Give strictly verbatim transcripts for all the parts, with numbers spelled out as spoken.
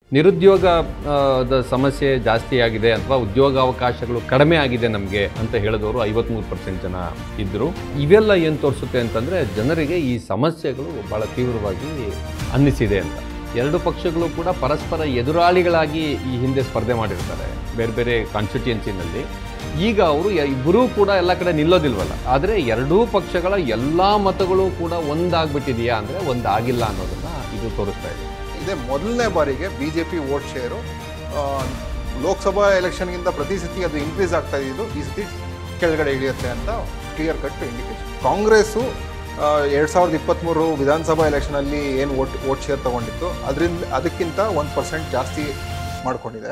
ನಿರುದ್ಯೋಗದ ಸಮಸ್ಯೆ ಜಾಸ್ತಿ ಆಗಿದೆ ಅಥವಾ ಉದ್ಯೋಗಾವಕಾಶಗಳು ಕಡಿಮೆ ಆಗಿದೆ ನಮಗೆ ಅಂತ ಹೇಳಿದವರು ಐವತ್ಮೂರು ಪರ್ಸೆಂಟ್ ಜನ ಇದ್ದರು. ಇವೆಲ್ಲ ಏನು ತೋರಿಸುತ್ತೆ ಅಂತಂದರೆ ಜನರಿಗೆ ಈ ಸಮಸ್ಯೆಗಳು ಭಾಳ ತೀವ್ರವಾಗಿ ಅನ್ನಿಸಿದೆ ಅಂತ. ಎರಡು ಪಕ್ಷಗಳು ಕೂಡ ಪರಸ್ಪರ ಎದುರಾಳಿಗಳಾಗಿ ಈ ಹಿಂದೆ ಸ್ಪರ್ಧೆ ಮಾಡಿರ್ತಾರೆ ಬೇರೆ ಬೇರೆ ಕಾನ್ಸ್ಟಿಟ್ಯೂಯೆನ್ಸಿನಲ್ಲಿ. ಈಗ ಅವರು ಇಬ್ಬರೂ ಕೂಡ ಎಲ್ಲ ಕಡೆ ನಿಲ್ಲೋದಿಲ್ವಲ್ಲ, ಆದರೆ ಎರಡೂ ಪಕ್ಷಗಳ ಎಲ್ಲ ಮತಗಳು ಕೂಡ ಒಂದಾಗ್ಬಿಟ್ಟಿದೆಯಾ ಅಂದರೆ ಒಂದಾಗಿಲ್ಲ ಅನ್ನೋದನ್ನು ಇದು ತೋರಿಸ್ತಾ ಇದೆ. ಇದೇ ಮೊದಲನೇ ಬಾರಿಗೆ B J P vote share Lok Sabha ಎಲೆಕ್ಷನ್ಗಿಂತ ಪ್ರತಿ ಸತಿ ಅದು ಇನ್ಕ್ರೀಸ್ ಆಗ್ತಾ ಇದ್ದು ಈ ಸತಿ ಕೆಳಗಡೆ ಇಳಿಯುತ್ತೆ ಅಂತ ಕ್ಲಿಯರ್ ಕಟ್ ಇಂಡಿಕೇಶನ್. ಕಾಂಗ್ರೆಸ್ಸು ಎರಡು ಸಾವಿರದ ಇಪ್ಪತ್ತ್ಮೂರು ವಿಧಾನಸಭಾ ಎಲೆಕ್ಷನಲ್ಲಿ ಏನು ವೋಟ್ ವೋಟ್ ಶೇರ್ ತೊಗೊಂಡಿತ್ತು ಅದರಿಂದ ಅದಕ್ಕಿಂತ ಒಂದು ಪರ್ಸೆಂಟ್ ಜಾಸ್ತಿ ಮಾಡಿಕೊಂಡಿದೆ.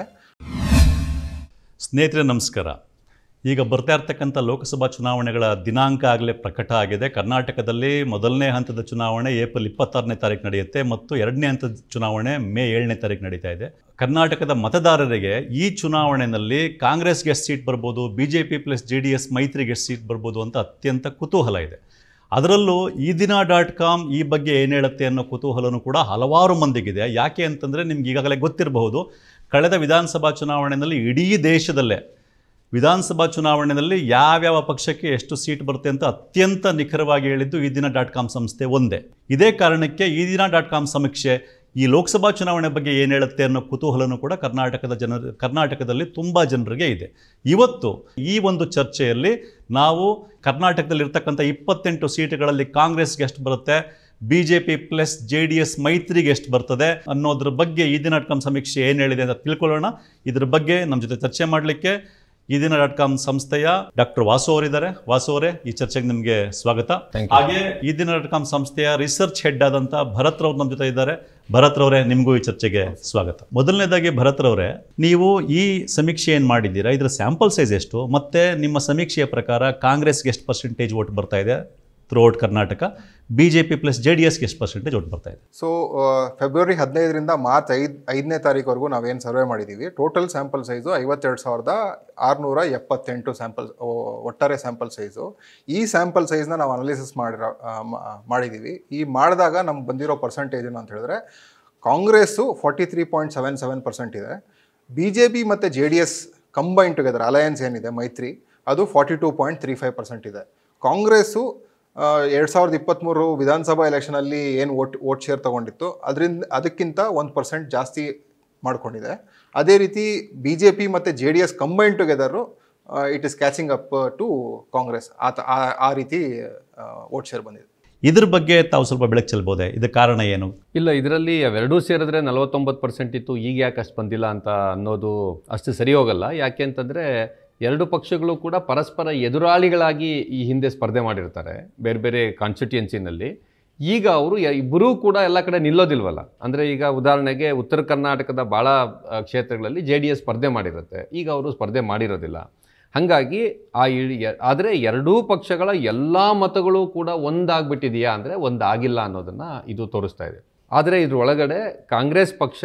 ಸ್ನೇಹಿತರೆ ನಮಸ್ಕಾರ. ಈಗ ಬರ್ತಾ ಇರ್ತಕ್ಕಂಥ ಲೋಕಸಭಾ ಚುನಾವಣೆಗಳ ದಿನಾಂಕ ಆಗಲೇ ಪ್ರಕಟ ಆಗಿದೆ. ಕರ್ನಾಟಕದಲ್ಲಿ ಮೊದಲನೇ ಹಂತದ ಚುನಾವಣೆ ಏಪ್ರಿಲ್ ಇಪ್ಪತ್ತಾರನೇ ತಾರೀಕು ನಡೆಯುತ್ತೆ ಮತ್ತು ಎರಡನೇ ಹಂತದ ಚುನಾವಣೆ ಮೇ ಏಳನೇ ತಾರೀಕು ನಡೀತಾ ಇದೆ. ಕರ್ನಾಟಕದ ಮತದಾರರಿಗೆ ಈ ಚುನಾವಣೆಯಲ್ಲಿ ಕಾಂಗ್ರೆಸ್ಗೆ ಎಷ್ಟು ಸೀಟ್ ಬರ್ಬೋದು, B J P plus J D S ಮೈತ್ರಿಗೆ ಎಷ್ಟು ಸೀಟ್ ಬರ್ಬೋದು ಅಂತ ಅತ್ಯಂತ ಕುತೂಹಲ ಇದೆ. ಅದರಲ್ಲೂ ಈ ದಿನ ಡಾಟ್ ಕಾಮ್ ಈ ಬಗ್ಗೆ ಏನು ಹೇಳುತ್ತೆ ಅನ್ನೋ ಕುತೂಹಲನೂ ಕೂಡ ಹಲವಾರು ಮಂದಿಗಿದೆ. ಯಾಕೆ ಅಂತಂದರೆ ನಿಮ್ಗೆ ಈಗಾಗಲೇ ಗೊತ್ತಿರಬಹುದು, ಕಳೆದ ವಿಧಾನಸಭಾ ಚುನಾವಣೆಯಲ್ಲಿ ಇಡೀ ದೇಶದಲ್ಲೇ ವಿಧಾನಸಭಾ ಚುನಾವಣೆಯಲ್ಲಿ ಯಾವ್ಯಾವ ಪಕ್ಷಕ್ಕೆ ಎಷ್ಟು ಸೀಟ್ ಬರುತ್ತೆ ಅಂತ ಅತ್ಯಂತ ನಿಖರವಾಗಿ ಹೇಳಿದ್ದು ಈ ದಿನ ಡಾಟ್ ಕಾಮ್ ಸಂಸ್ಥೆ ಒಂದೇ. ಇದೇ ಕಾರಣಕ್ಕೆ ಈ ದಿನ ಡಾಟ್ ಕಾಮ್ ಸಮೀಕ್ಷೆ ಈ ಲೋಕಸಭಾ ಚುನಾವಣೆ ಬಗ್ಗೆ ಏನು ಹೇಳುತ್ತೆ ಅನ್ನೋ ಕುತೂಹಲನೂ ಕೂಡ ಕರ್ನಾಟಕದ ಜನರು ಕರ್ನಾಟಕದಲ್ಲಿ ತುಂಬ ಜನರಿಗೆ ಇದೆ. ಇವತ್ತು ಈ ಒಂದು ಚರ್ಚೆಯಲ್ಲಿ ನಾವು ಕರ್ನಾಟಕದಲ್ಲಿರ್ತಕ್ಕಂಥ ಇಪ್ಪತ್ತೆಂಟು ಸೀಟುಗಳಲ್ಲಿ ಕಾಂಗ್ರೆಸ್ಗೆ ಎಷ್ಟು ಬರುತ್ತೆ, B J P plus J D S ಮೈತ್ರಿಗೆ ಎಷ್ಟು ಬರ್ತದೆ ಅನ್ನೋದ್ರ ಬಗ್ಗೆ ಈ ದಿನ ಡಾಟ್ ಕಾಮ್ ಸಮೀಕ್ಷೆ ಏನು ಹೇಳಿದೆ ಅಂತ ತಿಳ್ಕೊಳ್ಳೋಣ. ಇದ್ರ ಬಗ್ಗೆ ನಮ್ಮ ಜೊತೆ ಚರ್ಚೆ ಮಾಡಲಿಕ್ಕೆ ಈ ದಿನ ಡಾಟ್ ಕಾಮ್ ಸಂಸ್ಥೆಯ ಡಾಕ್ಟರ್ ವಾಸು ಅವರಿದ್ದಾರೆ. ವಾಸು ಅವರೇ, ಈ ಚರ್ಚೆಗೆ ನಿಮಗೆ ಸ್ವಾಗತ. ಹಾಗೆ ಈ ದಿನ ಡಾಟ್ ಕಾಮ್ ಸಂಸ್ಥೆಯ ರಿಸರ್ಚ್ ಹೆಡ್ ಆದಂಥ ಭರತ್ ರವ್ರು ನಮ್ಮ ಜೊತೆ ಇದ್ದಾರೆ. ಭರತ್ ರವರೇ, ನಿಮಗೂ ಈ ಚರ್ಚೆಗೆ ಸ್ವಾಗತ. ಮೊದಲನೇದಾಗಿ ಭರತ್ ರವರೇ, ನೀವು ಈ ಸಮೀಕ್ಷೆ ಏನು ಮಾಡಿದ್ದೀರಾ, ಇದರ ಸ್ಯಾಂಪಲ್ ಸೈಜ್ ಎಷ್ಟು, ಮತ್ತು ನಿಮ್ಮ ಸಮೀಕ್ಷೆಯ ಪ್ರಕಾರ ಕಾಂಗ್ರೆಸ್ಗೆ ಎಷ್ಟು ಪರ್ಸೆಂಟೇಜ್ ವೋಟ್ ಬರ್ತಾ ಇದೆ throughout Karnataka, B J P plus J D ಎಸ್ಗೆ ಎಷ್ಟು ಪರ್ಸೆಂಟೇಜ್ ವೋಟ್ ಬರ್ತಾ ಇದೆ? ಸೊ ಫೆಬ್ರವರಿ ಹದಿನೈದರಿಂದ ಮಾರ್ಚ್ ಐದು ಐದನೇ ತಾರೀಕುವರೆಗೂ ನಾವೇನು ಸರ್ವೆ ಮಾಡಿದ್ದೀವಿ, ಟೋಟಲ್ ಸ್ಯಾಂಪಲ್ ಸೈಜು ಐವತ್ತೆರಡು ಸಾವಿರದ ಆರುನೂರ ಎಪ್ಪತ್ತೆಂಟು ಸ್ಯಾಂಪಲ್ ಒಟ್ಟಾರೆ ಸ್ಯಾಂಪಲ್ ಸೈಜು. ಈ ಸ್ಯಾಂಪಲ್ ಸೈಜ್ನ ನಾವು ಅನಾಲಿಸಿಸ್ ಮಾಡಿರೋ ಮಾಡಿದ್ದೀವಿ. ಈ ಮಾಡಿದಾಗ ನಮ್ಗೆ ಬಂದಿರೋ ಪರ್ಸೆಂಟೇಜ್ ಏನು ಅಂತ ಹೇಳಿದ್ರೆ, Congress forty three point seven seven percent ಇದೆ. ಬಿ ಜೆ ಪಿ ಮತ್ತು J D S combine together alliance ಏನಿದೆ ಮೈತ್ರಿ, ಅದು forty two point three five percent ಇದೆ. ಕಾಂಗ್ರೆಸ್ಸು ಎರಡು ಸಾವಿರದ ಇಪ್ಪತ್ತ್ಮೂರು ವಿಧಾನಸಭಾ ಎಲೆಕ್ಷನಲ್ಲಿ ಏನು ವೋಟ್ ವೋಟ್ ಶೇರ್ ತೊಗೊಂಡಿತ್ತು ಅದರಿಂದ ಅದಕ್ಕಿಂತ ಒಂದು ಪರ್ಸೆಂಟ್ ಜಾಸ್ತಿ ಮಾಡಿಕೊಂಡಿದೆ. ಅದೇ ರೀತಿ ಬಿ ಜೆ ಪಿ ಮತ್ತು J D S combine together it is catching up to Congress. ಆತ ಆ ರೀತಿ ವೋಟ್ ಶೇರ್ ಬಂದಿದೆ. ಇದ್ರ ಬಗ್ಗೆ ತಾವು ಸ್ವಲ್ಪ ಬೆಳಕು ಚೆಲ್ಬೋದೆ, ಇದರ ಕಾರಣ ಏನು? ಇಲ್ಲ, ಇದರಲ್ಲಿ ಅವೆರಡೂ ಸೇರಿದ್ರೆ ನಲವತ್ತೊಂಬತ್ತು ಪರ್ಸೆಂಟ್ ಇತ್ತು, ಈಗ ಯಾಕೆ ಅಷ್ಟು ಬಂದಿಲ್ಲ ಅಂತ ಅನ್ನೋದು ಅಷ್ಟು ಸರಿ ಹೋಗಲ್ಲ. ಯಾಕೆ ಅಂತಂದರೆ ಎರಡು ಪಕ್ಷಗಳು ಕೂಡ ಪರಸ್ಪರ ಎದುರಾಳಿಗಳಾಗಿ ಈ ಹಿಂದೆ ಸ್ಪರ್ಧೆ ಮಾಡಿರ್ತಾರೆ ಬೇರೆ ಬೇರೆ ಕಾನ್ಸ್ಟಿಟ್ಯೂಯೆನ್ಸಿನಲ್ಲಿ. ಈಗ ಅವರು ಇಬ್ಬರೂ ಕೂಡ ಎಲ್ಲ ಕಡೆ ನಿಲ್ಲೋದಿಲ್ವಲ್ಲ. ಅಂದರೆ ಈಗ ಉದಾಹರಣೆಗೆ ಉತ್ತರ ಕರ್ನಾಟಕದ ಭಾಳ ಕ್ಷೇತ್ರಗಳಲ್ಲಿ ಜೆ ಡಿ ಎಸ್ ಸ್ಪರ್ಧೆ ಮಾಡಿರುತ್ತೆ, ಈಗ ಅವರು ಸ್ಪರ್ಧೆ ಮಾಡಿರೋದಿಲ್ಲ. ಹಾಗಾಗಿ ಆ ಇಳಿ ಆದರೆ ಎರಡೂ ಪಕ್ಷಗಳ ಎಲ್ಲ ಮತಗಳು ಕೂಡ ಒಂದಾಗ್ಬಿಟ್ಟಿದೆಯಾ ಅಂದರೆ ಒಂದಾಗಿಲ್ಲ ಅನ್ನೋದನ್ನು ಇದು ತೋರಿಸ್ತಾ ಇದೆ. ಆದರೆ ಇದ್ರೊಳಗಡೆ ಕಾಂಗ್ರೆಸ್ ಪಕ್ಷ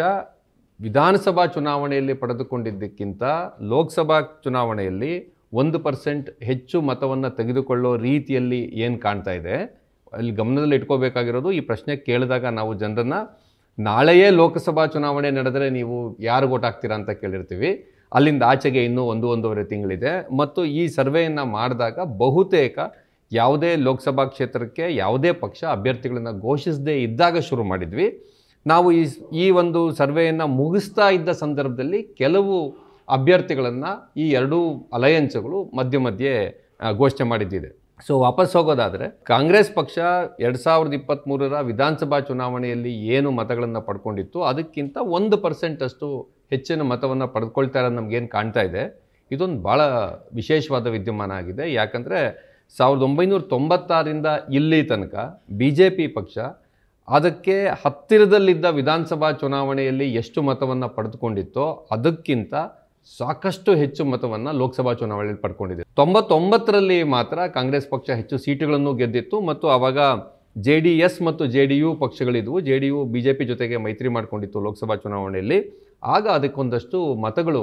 ವಿಧಾನಸಭಾ ಚುನಾವಣೆಯಲ್ಲಿ ಪಡೆದುಕೊಂಡಿದ್ದಕ್ಕಿಂತ ಲೋಕಸಭಾ ಚುನಾವಣೆಯಲ್ಲಿ ಒಂದು ಪರ್ಸೆಂಟ್ ಹೆಚ್ಚು ಮತವನ್ನು ತೆಗೆದುಕೊಳ್ಳೋ ರೀತಿಯಲ್ಲಿ ಏನು ಕಾಣ್ತಾ ಇದೆ, ಅಲ್ಲಿ ಗಮನದಲ್ಲಿ ಇಟ್ಕೋಬೇಕಾಗಿರೋದು, ಈ ಪ್ರಶ್ನೆ ಕೇಳಿದಾಗ ನಾವು ಜನರನ್ನು ನಾಳೆಯೇ ಲೋಕಸಭಾ ಚುನಾವಣೆ ನಡೆದರೆ ನೀವು ಯಾರು ವೋಟ್ ಹಾಕ್ತೀರಾ ಅಂತ ಕೇಳಿರ್ತೀವಿ. ಅಲ್ಲಿಂದ ಆಚೆಗೆ ಇನ್ನೂ ಒಂದು ಒಂದೂವರೆ ತಿಂಗಳಿದೆ. ಮತ್ತು ಈ ಸರ್ವೆಯನ್ನು ಮಾಡಿದಾಗ ಬಹುತೇಕ ಯಾವುದೇ ಲೋಕಸಭಾ ಕ್ಷೇತ್ರಕ್ಕೆ ಯಾವುದೇ ಪಕ್ಷ ಅಭ್ಯರ್ಥಿಗಳನ್ನು ಘೋಷಿಸದೇ ಇದ್ದಾಗ ಶುರು ಮಾಡಿದ್ವಿ. ನಾವು ಈ ಈ ಒಂದು ಸರ್ವೆಯನ್ನು ಮುಗಿಸ್ತಾ ಇದ್ದ ಸಂದರ್ಭದಲ್ಲಿ ಕೆಲವು ಅಭ್ಯರ್ಥಿಗಳನ್ನು ಈ ಎರಡೂ ಅಲಯನ್ಸ್ಗಳು ಮಧ್ಯ ಮಧ್ಯೆ ಘೋಷಣೆ ಮಾಡಿದ್ದಿದೆ. ಸೊ ವಾಪಸ್ ಹೋಗೋದಾದರೆ, ಕಾಂಗ್ರೆಸ್ ಪಕ್ಷ ಎರಡು ಸಾವಿರದ ಇಪ್ಪತ್ತ್ಮೂರರ ವಿಧಾನಸಭಾ ಚುನಾವಣೆಯಲ್ಲಿ ಏನು ಮತಗಳನ್ನು ಪಡ್ಕೊಂಡಿತ್ತು ಅದಕ್ಕಿಂತ ಒಂದು ಪರ್ಸೆಂಟಷ್ಟು ಹೆಚ್ಚಿನ ಮತವನ್ನು ಪಡೆದುಕೊಳ್ತಾ ಇರೋದು ನಮಗೇನು ಕಾಣ್ತಾ ಇದೆ. ಇದೊಂದು ಭಾಳ ವಿಶೇಷವಾದ ವಿದ್ಯಮಾನ ಆಗಿದೆ. ಯಾಕಂದರೆ ಸಾವಿರದ ಒಂಬೈನೂರ ತೊಂಬತ್ತಾರರಿಂದ ಇಲ್ಲಿ ತನಕ ಬಿ ಜೆ ಪಿ ಪಕ್ಷ ಅದಕ್ಕೆ ಹತ್ತಿರದಲ್ಲಿದ್ದ ವಿಧಾನಸಭಾ ಚುನಾವಣೆಯಲ್ಲಿ ಎಷ್ಟು ಮತವನ್ನು ಪಡೆದುಕೊಂಡಿತ್ತೋ ಅದಕ್ಕಿಂತ ಸಾಕಷ್ಟು ಹೆಚ್ಚು ಮತವನ್ನು ಲೋಕಸಭಾ ಚುನಾವಣೆಯಲ್ಲಿ ಪಡ್ಕೊಂಡಿದೆ. ತೊಂಬತ್ತೊಂಬತ್ತರಲ್ಲಿ ಮಾತ್ರ ಕಾಂಗ್ರೆಸ್ ಪಕ್ಷ ಹೆಚ್ಚು ಸೀಟುಗಳನ್ನು ಗೆದ್ದಿತ್ತು ಮತ್ತು ಆವಾಗ ಜೆ ಡಿ ಎಸ್ ಮತ್ತು ಜೆ ಡಿ ಯು ಪಕ್ಷಗಳಿದ್ವು. J D U B J P ಜೊತೆಗೆ ಮೈತ್ರಿ ಮಾಡಿಕೊಂಡಿತ್ತು ಲೋಕಸಭಾ ಚುನಾವಣೆಯಲ್ಲಿ. ಆಗ ಅದಕ್ಕೊಂದಷ್ಟು ಮತಗಳು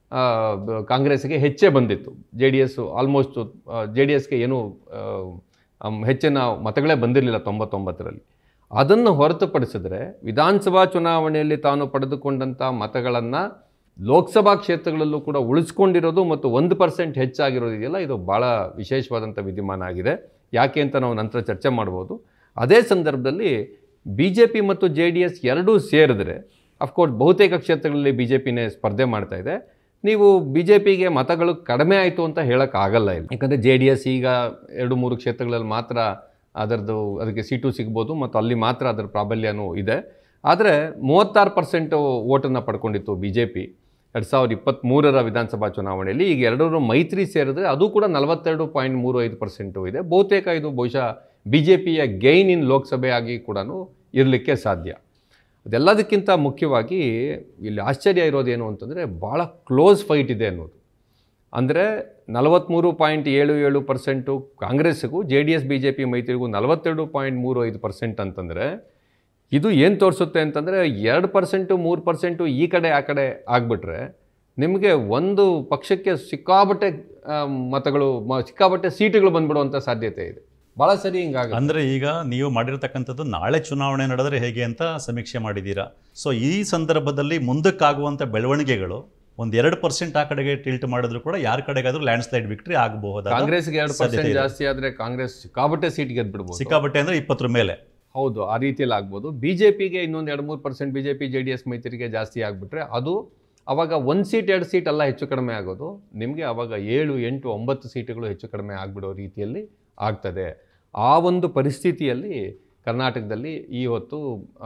ಕಾಂಗ್ರೆಸ್ಗೆ ಹೆಚ್ಚೇ ಬಂದಿತ್ತು. J D S almost J D ಎಸ್ಗೆ ಏನೂ ಹೆಚ್ಚಿನ ಮತಗಳೇ ಬಂದಿರಲಿಲ್ಲ ತೊಂಬತ್ತೊಂಬತ್ತರಲ್ಲಿ. ಅದನ್ನು ಹೊರತುಪಡಿಸಿದ್ರೆ ವಿಧಾನಸಭಾ ಚುನಾವಣೆಯಲ್ಲಿ ತಾನು ಪಡೆದುಕೊಂಡಂಥ ಮತಗಳನ್ನು ಲೋಕಸಭಾ ಕ್ಷೇತ್ರಗಳಲ್ಲೂ ಕೂಡ ಉಳಿಸ್ಕೊಂಡಿರೋದು ಮತ್ತು ಒಂದು ಪರ್ಸೆಂಟ್ ಹೆಚ್ಚಾಗಿರೋದು ಇದೆಯಲ್ಲ, ಇದು ಭಾಳ ವಿಶೇಷವಾದಂಥ ವಿದ್ಯಮಾನ ಆಗಿದೆ. ಯಾಕೆ ಅಂತ ನಾವು ನಂತರ ಚರ್ಚೆ ಮಾಡ್ಬೋದು. ಅದೇ ಸಂದರ್ಭದಲ್ಲಿ ಬಿ ಜೆ ಪಿ ಮತ್ತು ಜೆ ಡಿ ಎಸ್ ಎರಡೂ ಸೇರಿದ್ರೆ ಅಫ್ಕೋರ್ಸ್ ಬಹುತೇಕ ಕ್ಷೇತ್ರಗಳಲ್ಲಿ ಬಿ ಜೆ ಪಿನೇ ಸ್ಪರ್ಧೆ ಮಾಡ್ತಾ ಇದೆ. ನೀವು ಬಿ ಜೆ ಪಿಗೆ ಮತಗಳು ಕಡಿಮೆ ಆಯಿತು ಅಂತ ಹೇಳೋಕ್ಕಾಗಲ್ಲ ಇಲ್ಲ. ಯಾಕಂದರೆ ಜೆ ಡಿ ಎಸ್ ಈಗ ಎರಡು ಮೂರು ಕ್ಷೇತ್ರಗಳಲ್ಲಿ ಮಾತ್ರ ಅದರದ್ದು ಅದಕ್ಕೆ ಸೀಟು ಸಿಗ್ಬೋದು ಮತ್ತು ಅಲ್ಲಿ ಮಾತ್ರ ಅದರ ಪ್ರಾಬಲ್ಯನೂ ಇದೆ. ಆದರೆ ಮೂವತ್ತಾರು ಪರ್ಸೆಂಟು ಓಟನ್ನು ಪಡ್ಕೊಂಡಿತ್ತು ಬಿ ಜೆ ಪಿ ಎರಡು ಸಾವಿರದ ಇಪ್ಪತ್ತ್ಮೂರರ ವಿಧಾನಸಭಾ ಚುನಾವಣೆಯಲ್ಲಿ. ಈಗ ಎರಡರೂ ಮೈತ್ರಿ ಸೇರಿದ್ರೆ ಅದು ಕೂಡ ನಲವತ್ತೆರಡು ಪಾಯಿಂಟ್ ಮೂರು ಐದು ಪರ್ಸೆಂಟು ಇದೆ. ಬಹುತೇಕ ಇದು ಬಹುಶಃ ಬಿ ಜೆ ಪಿಯ ಗೈನ್ ಇನ್ ಲೋಕಸಭೆಯಾಗಿ ಕೂಡ ಇರಲಿಕ್ಕೆ ಸಾಧ್ಯ. ಅದೆಲ್ಲದಕ್ಕಿಂತ ಮುಖ್ಯವಾಗಿ ಇಲ್ಲಿ ಆಶ್ಚರ್ಯ ಇರೋದೇನು ಅಂತಂದರೆ ಭಾಳ ಕ್ಲೋಸ್ ಫೈಟ್ ಇದೆ ಅನ್ನೋದು. ಅಂದರೆ ನಲವತ್ತ್ಮೂರು ಪಾಯಿಂಟ್ ಏಳು ಏಳು ಪರ್ಸೆಂಟು ಕಾಂಗ್ರೆಸ್ಸಿಗೂ J D S B J P ಮೈತ್ರಿಗೂ ನಲವತ್ತೆರಡು ಪಾಯಿಂಟ್ ಮೂರು ಐದು ಪರ್ಸೆಂಟ್ ಅಂತಂದರೆ ಇದು ಏನು ತೋರಿಸುತ್ತೆ ಅಂತಂದರೆ ಎರಡು ಪರ್ಸೆಂಟು ಮೂರು ಪರ್ಸೆಂಟು ಈ ಕಡೆ ಆ ಕಡೆ ಆಗಿಬಿಟ್ರೆ ನಿಮಗೆ ಒಂದು ಪಕ್ಷಕ್ಕೆ ಸಿಕ್ಕಾಬಟ್ಟೆ ಮತಗಳು ಮ ಸಿಕ್ಕಾಬಟ್ಟೆ ಸೀಟುಗಳು ಬಂದ್ಬಿಡುವಂಥ ಸಾಧ್ಯತೆ ಇದೆ. ಭಾಳ ಸರಿ ಹಿಂಗಾಗಿ ಅಂದರೆ ಈಗ ನೀವು ಮಾಡಿರ್ತಕ್ಕಂಥದ್ದು ನಾಳೆ ಚುನಾವಣೆ ನಡೆದರೆ ಹೇಗೆ ಅಂತ ಸಮೀಕ್ಷೆ ಮಾಡಿದ್ದೀರಾ. ಸೊ ಈ ಸಂದರ್ಭದಲ್ಲಿ ಮುಂದಕ್ಕಾಗುವಂಥ ಬೆಳವಣಿಗೆಗಳು ಒಂದು ಎರಡು ಪರ್ಸೆಂಟ್ ಆ ಕಡೆಗೆ ಟಿಲ್ಟ್ ಮಾಡಿದ್ರು ಕೂಡ ಯಾರ ಕಡೆಗಾದ್ರೂ ಲ್ಯಾಂಡ್ ಸ್ಲೈಡ್ ವಿಕ್ಟ್ರಿ ಆಗಬಹುದು. ಕಾಂಗ್ರೆಸ್ಗೆ ಎರಡು ಪರ್ಸೆಂಟ್ ಜಾಸ್ತಿ ಆದರೆ ಕಾಂಗ್ರೆಸ್ ಸಿಕ್ಕಾಬಟ್ಟೆ ಸೀಟ್ ಗೆದ್ಬಿಡ್ಬೋದು. ಸಿಕ್ಕಾಬಟ್ಟೆ ಅಂದರೆ ಇಪ್ಪತ್ತರ ಮೇಲೆ. ಹೌದು, ಆ ರೀತಿಯಲ್ಲಿ ಆಗ್ಬೋದು. ಬಿ ಜೆ ಪಿಗೆ ಇನ್ನೊಂದು ಎರಡು ಮೂರು percent B J P J D S ಮೈತ್ರಿಗೆ ಜಾಸ್ತಿ ಆಗಿಬಿಟ್ರೆ ಅದು ಆವಾಗ ಒಂದು ಸೀಟ್ ಎರಡು ಸೀಟ್ ಎಲ್ಲ ಹೆಚ್ಚು ಕಡಿಮೆ ಆಗೋದು. ನಿಮಗೆ ಆವಾಗ ಏಳು ಎಂಟು ಒಂಬತ್ತು ಸೀಟುಗಳು ಹೆಚ್ಚು ಕಡಿಮೆ ಆಗಿಬಿಡೋ ರೀತಿಯಲ್ಲಿ ಆಗ್ತದೆ. ಆ ಒಂದು ಪರಿಸ್ಥಿತಿಯಲ್ಲಿ ಕರ್ನಾಟಕದಲ್ಲಿ ಈ ಹೊತ್ತು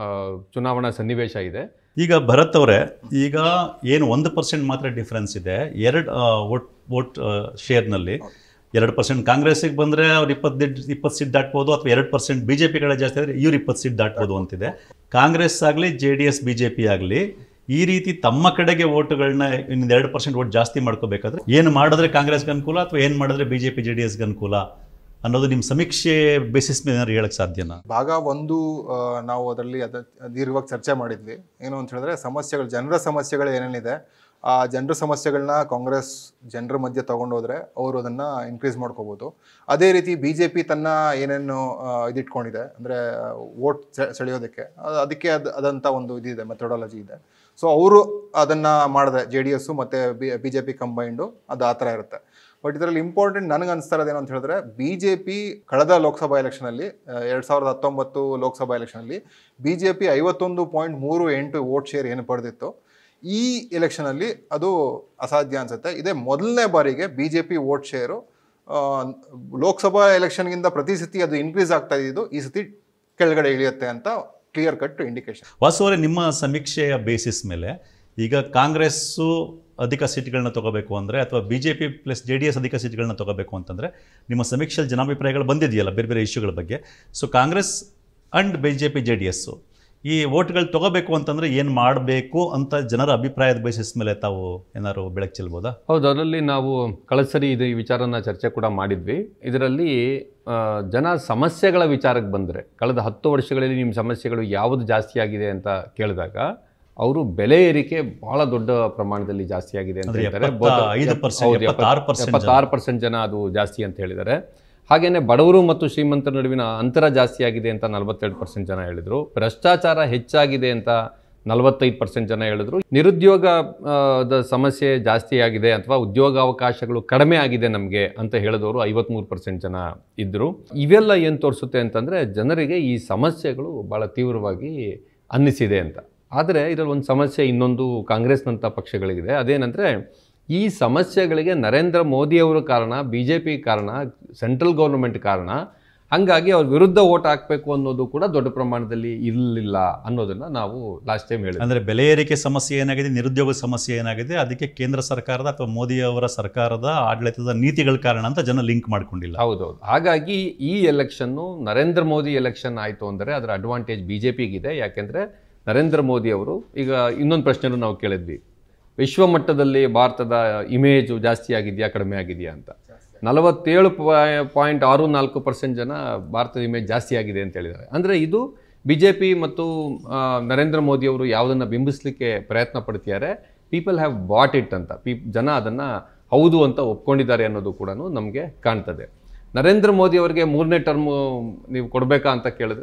ಚುನಾವಣಾ ಸನ್ನಿವೇಶ ಇದೆ. ಈಗ ಭರತ್ ಅವರೇ, ಈಗ ಏನು ಒಂದು ಪರ್ಸೆಂಟ್ ಮಾತ್ರ ಡಿಫ್ರೆನ್ಸ್ ಇದೆ ಎರಡು ವೋಟ್ ವೋಟ್ ಶೇರ್ನಲ್ಲಿ. ಎರಡು ಪರ್ಸೆಂಟ್ ಕಾಂಗ್ರೆಸ್ಸಿಗೆ ಬಂದರೆ ಅವ್ರು ಇಪ್ಪತ್ತು ಇಪ್ಪತ್ತು ಸೀಟ್ ದಾಟ್ಬೋದು, ಅಥವಾ ಎರಡು ಪರ್ಸೆಂಟ್ ಬಿ ಜೆ ಪಿ ಕಡೆ ಜಾಸ್ತಿ ಆದರೆ ಇವ್ರು ಇಪ್ಪತ್ತು ಸೀಟ್ ದಾಟ್ಬೋದು ಅಂತಿದೆ. ಕಾಂಗ್ರೆಸ್ ಆಗಲಿ J D S B J P ಆಗಲಿ ಈ ರೀತಿ ತಮ್ಮ ಕಡೆಗೆ ಓಟುಗಳನ್ನ ಇನ್ನೊಂದು ಎರಡು ಪರ್ಸೆಂಟ್ ಓಟ್ ಜಾಸ್ತಿ ಮಾಡ್ಕೋಬೇಕಾದ್ರೆ ಏನು ಮಾಡಿದ್ರೆ ಕಾಂಗ್ರೆಸ್ಗೆ ಅನುಕೂಲ ಅಥವಾ ಏನು ಮಾಡಿದ್ರೆ B J P J D ಎಸ್ಗೆ ಅನುಕೂಲ ಅನ್ನೋದು ನಿಮ್ಮ ಸಮೀಕ್ಷೆ ಬೇಸಿಸ್ ಮೇಲೆ ಏನಾದ್ರು ಹೇಳಕ್ಕೆ ಸಾಧ್ಯನಾ? ಭಾಗ ಒಂದು ನಾವು ಅದರಲ್ಲಿ ಅದ ದೀರ್ಘವಾಗಿ ಚರ್ಚೆ ಮಾಡಿದ್ವಿ. ಏನು ಅಂತ ಹೇಳಿದ್ರೆ ಸಮಸ್ಯೆಗಳು, ಜನರ ಸಮಸ್ಯೆಗಳು ಏನೇನಿದೆ ಆ ಜನರ ಸಮಸ್ಯೆಗಳನ್ನ ಕಾಂಗ್ರೆಸ್ ಜನರ ಮಧ್ಯೆ ತೊಗೊಂಡೋದ್ರೆ ಅವರು ಅದನ್ನು ಇನ್ಕ್ರೀಸ್ ಮಾಡ್ಕೋಬೋದು. ಅದೇ ರೀತಿ ಬಿ ಜೆ ಪಿ ತನ್ನ ಏನೇನು ಇದಿಟ್ಕೊಂಡಿದೆ ಅಂದರೆ ವೋಟ್ ಸೆಳೆಯೋದಕ್ಕೆ ಅದಕ್ಕೆ ಅದು ಅದಂಥ ಒಂದು ಇದಿದೆ, ಮೆಥಡಾಲಜಿ ಇದೆ. ಸೊ ಅವರು ಅದನ್ನು ಮಾಡಿದ್ರೆ ಜೆ ಡಿ ಎಸ್ಸು ಮತ್ತು B B J P combined ಅದು ಆ ಥರ ಇರುತ್ತೆ. ಬಟ್ ಇದರಲ್ಲಿ ಇಂಪಾರ್ಟೆಂಟ್ ನನಗೆ ಅನಿಸ್ತಾ ಇರೋದೇನು ಅಂತ ಹೇಳಿದ್ರೆ, ಬಿ ಜೆ ಪಿ ಕಳೆದ ಲೋಕಸಭಾ ಎಲೆಕ್ಷನಲ್ಲಿ ಎರಡು ಸಾವಿರದ ಹತ್ತೊಂಬತ್ತು ಲೋಕಸಭಾ ಎಲೆಕ್ಷನಲ್ಲಿ ಬಿ ಜೆ ಪಿ ಐವತ್ತೊಂದು ಪಾಯಿಂಟ್ ಮೂರು ಎಂಟು ವೋಟ್ ಶೇರ್ ಏನು ಪಡೆದಿತ್ತು, ಈ ಎಲೆಕ್ಷನಲ್ಲಿ ಅದು ಅಸಾಧ್ಯ ಅನಿಸುತ್ತೆ. ಇದೇ ಮೊದಲನೇ ಬಾರಿಗೆ B J P vote share Lok Sabha ಎಲೆಕ್ಷನ್ಗಿಂತ ಪ್ರತಿ ಸತಿ ಅದು ಇನ್ಕ್ರೀಸ್ ಆಗ್ತಾ ಇದ್ದು ಈ ಸತಿ ಕೆಳಗಡೆ ಇಳಿಯುತ್ತೆ ಅಂತ ಕ್ಲಿಯರ್ ಕಟ್ ಇಂಡಿಕೇಶನ್. ವಾಸು ಅವರೇ, ನಿಮ್ಮ ಸಮೀಕ್ಷೆಯ ಬೇಸಿಸ್ ಮೇಲೆ ಈಗ ಕಾಂಗ್ರೆಸ್ಸು ಅಧಿಕ ಸೀಟ್ಗಳನ್ನ ತೊಗೋಬೇಕು ಅಂದರೆ ಅಥವಾ B J P plus J D S ಅಧಿಕ ಸೀಟ್ಗಳನ್ನ ತೊಗೋಬೇಕು ಅಂತಂದರೆ ನಿಮ್ಮ ಸಮೀಕ್ಷೆಯಲ್ಲಿ ಜನಾಭಿಪ್ರಾಯಗಳು ಬಂದಿದೆಯಲ್ಲ ಬೇರೆ ಬೇರೆ ಇಶ್ಯೂಗಳ ಬಗ್ಗೆ. So Congress and B J P J D S ಈ ವೋಟ್ಗಳು ತೊಗೋಬೇಕು ಅಂತಂದರೆ ಏನು ಮಾಡಬೇಕು ಅಂತ ಜನರ ಅಭಿಪ್ರಾಯದ ಬೇಸಿಸ್ ಮೇಲೆ ತಾವು ಏನಾದ್ರು ಬೆಳಕು ಚೆಲ್ಬೋದಾ? ಹೌದು, ಅದರಲ್ಲಿ ನಾವು ಕಳೆದ ಸರಿ ಇದು ಈ ವಿಚಾರನ ಚರ್ಚೆ ಕೂಡ ಮಾಡಿದ್ವಿ. ಇದರಲ್ಲಿ ಜನ ಸಮಸ್ಯೆಗಳ ವಿಚಾರಕ್ಕೆ ಬಂದರೆ ಕಳೆದ ಹತ್ತು ವರ್ಷಗಳಲ್ಲಿ ನಿಮ್ಮ ಸಮಸ್ಯೆಗಳು ಯಾವುದು ಜಾಸ್ತಿ ಆಗಿದೆ ಅಂತ ಕೇಳಿದಾಗ ಅವರು ಬೆಲೆ ಏರಿಕೆ ಬಹಳ ದೊಡ್ಡ ಪ್ರಮಾಣದಲ್ಲಿ ಜಾಸ್ತಿ ಆಗಿದೆ ಅಂತ ಹೇಳ್ತಾರೆ. ಎಪ್ಪತ್ತಾರು ಪರ್ಸೆಂಟ್ ಜನ ಅದು ಜಾಸ್ತಿ ಅಂತ ಹೇಳಿದ್ದಾರೆ. ಹಾಗೆಯೇ ಬಡವರು ಮತ್ತು ಶ್ರೀಮಂತರ ನಡುವಿನ ಅಂತರ ಜಾಸ್ತಿ ಆಗಿದೆ ಅಂತ ನಲವತ್ತೆರಡು ಪರ್ಸೆಂಟ್ ಜನ ಹೇಳಿದರು. ಭ್ರಷ್ಟಾಚಾರ ಹೆಚ್ಚಾಗಿದೆ ಅಂತ ನಲವತ್ತೈದು ಪರ್ಸೆಂಟ್ ಜನ ಹೇಳಿದ್ರು. ನಿರುದ್ಯೋಗದ ಸಮಸ್ಯೆ ಜಾಸ್ತಿ ಆಗಿದೆ ಅಥವಾ ಉದ್ಯೋಗಾವಕಾಶಗಳು ಕಡಿಮೆ ಆಗಿದೆ ನಮಗೆ ಅಂತ ಹೇಳಿದವರು ಐವತ್ತ್ಮೂರು ಪರ್ಸೆಂಟ್ ಜನ ಇದ್ದರು. ಇವೆಲ್ಲ ಏನು ತೋರಿಸುತ್ತೆ ಅಂತಂದರೆ ಜನರಿಗೆ ಈ ಸಮಸ್ಯೆಗಳು ಭಾಳ ತೀವ್ರವಾಗಿ ಅನ್ನಿಸಿದೆ ಅಂತ. ಆದರೆ ಇದರಲ್ಲಿ ಒಂದು ಸಮಸ್ಯೆ ಇನ್ನೊಂದು ಕಾಂಗ್ರೆಸ್ನಂಥ ಪಕ್ಷಗಳಿಗಿದೆ. ಅದೇನೆಂದರೆ ಈ ಸಮಸ್ಯೆಗಳಿಗೆ ನರೇಂದ್ರ ಮೋದಿಯವರು ಕಾರಣ, ಬಿ ಜೆ ಪಿ ಕಾರಣ, ಸೆಂಟ್ರಲ್ ಗೌರ್ಮೆಂಟ್ ಕಾರಣ. ಹಾಗಾಗಿ ಅವ್ರ ವಿರುದ್ಧ ಓಟ್ ಹಾಕಬೇಕು ಅನ್ನೋದು ಕೂಡ ದೊಡ್ಡ ಪ್ರಮಾಣದಲ್ಲಿ ಇರಲಿಲ್ಲ ಅನ್ನೋದನ್ನು ನಾವು ಲಾಸ್ಟ್ ಟೈಮ್ ಹೇಳಿದ್ವಿ. ಅಂದರೆ ಬೆಲೆ ಏರಿಕೆ ಸಮಸ್ಯೆ ಏನಾಗಿದೆ, ನಿರುದ್ಯೋಗ ಸಮಸ್ಯೆ ಏನಾಗಿದೆ, ಅದಕ್ಕೆ ಕೇಂದ್ರ ಸರ್ಕಾರದ ಅಥವಾ ಮೋದಿಯವರ ಸರ್ಕಾರದ ಆಡಳಿತದ ನೀತಿಗಳ ಕಾರಣ ಅಂತ ಜನ ಲಿಂಕ್ ಮಾಡ್ಕೊಂಡಿಲ್ಲ. ಹೌದೌದು. ಹಾಗಾಗಿ ಈ ಎಲೆಕ್ಷನ್ನು ನರೇಂದ್ರ ಮೋದಿ ಎಲೆಕ್ಷನ್ ಆಯಿತು ಅಂದರೆ ಅದರ ಅಡ್ವಾಂಟೇಜ್ ಬಿ ಜೆ ಪಿಗಿದೆ. ಯಾಕೆಂದರೆ ನರೇಂದ್ರ ಮೋದಿ ಅವರು ಈಗ ಇನ್ನೊಂದು ಪ್ರಶ್ನೆಯನ್ನು ನಾವು ಕೇಳಿದ್ವಿ, ವಿಶ್ವ ಮಟ್ಟದಲ್ಲಿ ಭಾರತದ ಇಮೇಜು ಜಾಸ್ತಿ ಆಗಿದೆಯಾ ಕಡಿಮೆ ಆಗಿದೆಯಾ ಅಂತ. ನಲವತ್ತೇಳು ಪಾಯಿಂಟ್ ಆರು ನಾಲ್ಕು ಪರ್ಸೆಂಟ್ ಜನ ಭಾರತದ ಇಮೇಜ್ ಜಾಸ್ತಿ ಆಗಿದೆ ಅಂತ ಹೇಳಿದ್ದಾರೆ. ಅಂದರೆ ಇದು ಬಿ ಜೆ ಪಿ ಮತ್ತು ನರೇಂದ್ರ ಮೋದಿಯವರು ಯಾವುದನ್ನು ಬಿಂಬಿಸಲಿಕ್ಕೆ ಪ್ರಯತ್ನ ಪಡ್ತಿದ್ದಾರೆ, ಪೀಪಲ್ ಹ್ಯಾವ್ ಬಾಟ್ ಇಟ್ ಅಂತ, ಪೀಪ್ ಜನ ಅದನ್ನು ಹೌದು ಅಂತ ಒಪ್ಕೊಂಡಿದ್ದಾರೆ ಅನ್ನೋದು ಕೂಡ ನಮಗೆ ಕಾಣ್ತದೆ. ನರೇಂದ್ರ ಮೋದಿ ಅವರಿಗೆ ಮೂರನೇ ಟರ್ಮು ನೀವು ಕೊಡಬೇಕಾ ಅಂತ ಕೇಳಿದ್ರೆ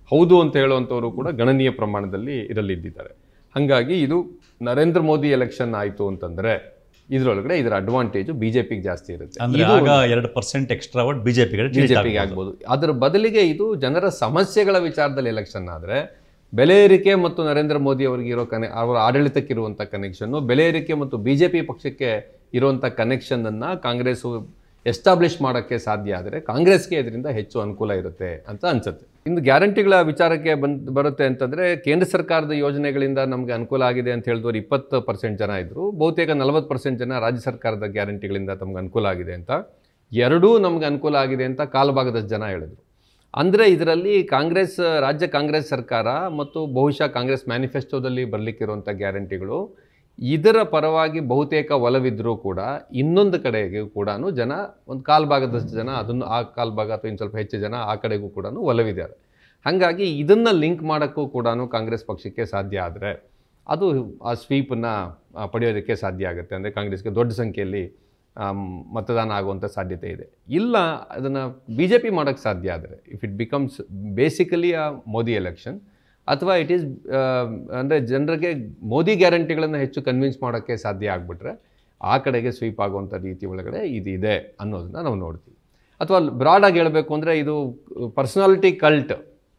ಹೌದು ಅಂತ ಹೇಳುವಂಥವರು ಕೂಡ ಗಣನೀಯ ಪ್ರಮಾಣದಲ್ಲಿ ಇದರಲ್ಲಿದ್ದಾರೆ. ಹಾಗಾಗಿ ಇದು ನರೇಂದ್ರ ಮೋದಿ ಎಲೆಕ್ಷನ್ ಆಯಿತು ಅಂತಂದರೆ ಇದರೊಳಗಡೆ ಇದರ ಅಡ್ವಾಂಟೇಜು ಬಿ ಜೆ ಪಿಗೆ ಜಾಸ್ತಿ ಇರುತ್ತೆ. ಅಂದರೆ ಆಗ ಎರಡು percent extra vote B J ಪಿಗೆ ಬಿ ಜೆ ಪಿಗೆ ಆಗ್ಬೋದು. ಅದರ ಬದಲಿಗೆ ಇದು ಜನರ ಸಮಸ್ಯೆಗಳ ವಿಚಾರದಲ್ಲಿ ಎಲೆಕ್ಷನ್ ಆದರೆ ಬೆಲೆ ಏರಿಕೆ ಮತ್ತು ನರೇಂದ್ರ ಮೋದಿ ಅವರಿಗೆ ಇರೋ ಕನೆ ಅವರ ಆಡಳಿತಕ್ಕಿರುವಂಥ ಕನೆಕ್ಷನ್ನು, ಬೆಲೆ ಏರಿಕೆ ಮತ್ತು ಬಿ ಜೆ ಪಿ ಪಕ್ಷಕ್ಕೆ ಇರುವಂಥ ಕನೆಕ್ಷನನ್ನು ಕಾಂಗ್ರೆಸ್ಸು ಎಸ್ಟಾಬ್ಲಿಷ್ ಮಾಡೋಕ್ಕೆ ಸಾಧ್ಯ ಆದರೆ ಕಾಂಗ್ರೆಸ್ಗೆ ಇದರಿಂದ ಹೆಚ್ಚು ಅನುಕೂಲ ಇರುತ್ತೆ ಅಂತ ಅನಿಸುತ್ತೆ. ಇನ್ನು ಗ್ಯಾರಂಟಿಗಳ ವಿಚಾರಕ್ಕೆ ಬಂದು ಬರುತ್ತೆ ಅಂತಂದರೆ ಕೇಂದ್ರ ಸರ್ಕಾರದ ಯೋಜನೆಗಳಿಂದ ನಮಗೆ ಅನುಕೂಲ ಆಗಿದೆ ಅಂತ ಹೇಳಿದವರು ಇಪ್ಪತ್ತು ಪರ್ಸೆಂಟ್ ಜನ ಇದ್ದರು. ಬಹುತೇಕ ನಲವತ್ತು ಪರ್ಸೆಂಟ್ ಜನ ರಾಜ್ಯ ಸರ್ಕಾರದ ಗ್ಯಾರಂಟಿಗಳಿಂದ ತಮ್ಗೆ ಅನುಕೂಲ ಆಗಿದೆ ಅಂತ, ಎರಡೂ ನಮಗೆ ಅನುಕೂಲ ಆಗಿದೆ ಅಂತ ಕಾಲಭಾಗದಷ್ಟು ಜನ ಹೇಳಿದರು. ಅಂದರೆ ಇದರಲ್ಲಿ ಕಾಂಗ್ರೆಸ್ ರಾಜ್ಯ ಕಾಂಗ್ರೆಸ್ ಸರ್ಕಾರ ಮತ್ತು ಬಹುಶಃ ಕಾಂಗ್ರೆಸ್ ಮ್ಯಾನಿಫೆಸ್ಟೋದಲ್ಲಿ ಬರಲಿಕ್ಕಿರುವಂಥ ಗ್ಯಾರಂಟಿಗಳು ಇದರ ಪರವಾಗಿ ಬಹುತೇಕ ಒಲವಿದ್ದರೂ ಕೂಡ ಇನ್ನೊಂದು ಕಡೆಗೆ ಕೂಡ ಜನ ಒಂದು ಕಾಲು ಭಾಗದಷ್ಟು ಜನ ಅದನ್ನು ಆ ಕಾಲು ಭಾಗ ಅಥವಾ ಇನ್ನು ಸ್ವಲ್ಪ ಹೆಚ್ಚು ಜನ ಆ ಕಡೆಗೂ ಕೂಡ ಒಲವಿದ್ದಾರೆ. ಹಾಗಾಗಿ ಇದನ್ನು ಲಿಂಕ್ ಮಾಡೋಕ್ಕೂ ಕೂಡ ಕಾಂಗ್ರೆಸ್ ಪಕ್ಷಕ್ಕೆ ಸಾಧ್ಯ ಆದರೆ ಅದು ಆ ಸ್ವೀಪನ್ನು ಪಡೆಯೋದಕ್ಕೆ ಸಾಧ್ಯ ಆಗುತ್ತೆ. ಅಂದರೆ ಕಾಂಗ್ರೆಸ್ಗೆ ದೊಡ್ಡ ಸಂಖ್ಯೆಯಲ್ಲಿ ಮತದಾನ ಆಗುವಂಥ ಸಾಧ್ಯತೆ ಇದೆ. ಇಲ್ಲ ಅದನ್ನು ಬಿ ಜೆ ಪಿ ಮಾಡೋಕ್ಕೆ ಸಾಧ್ಯ ಆದರೆ ಇಫ್ ಇಟ್ ಬಿಕಮ್ಸ್ ಬೇಸಿಕಲಿ ಆ ಮೋದಿ ಎಲೆಕ್ಷನ್ ಅಥವಾ ಇಟ್ ಈಸ್ ಅಂದರೆ ಜನರಿಗೆ ಮೋದಿ ಗ್ಯಾರಂಟಿಗಳನ್ನು ಹೆಚ್ಚು ಕನ್ವಿನ್ಸ್ ಮಾಡೋಕ್ಕೆ ಸಾಧ್ಯ ಆಗಿಬಿಟ್ರೆ ಆ ಕಡೆಗೆ ಸ್ವೀಪ್ ಆಗುವಂಥ ರೀತಿ ಒಳಗಡೆ ಇದು ಇದೆ ಅನ್ನೋದನ್ನ ನಾವು ನೋಡ್ತೀವಿ. ಅಥವಾ ಬ್ರಾಡಾಗಿ ಹೇಳಬೇಕು ಅಂದರೆ ಇದು ಪರ್ಸನಾಲಿಟಿ ಕಲ್ಟ್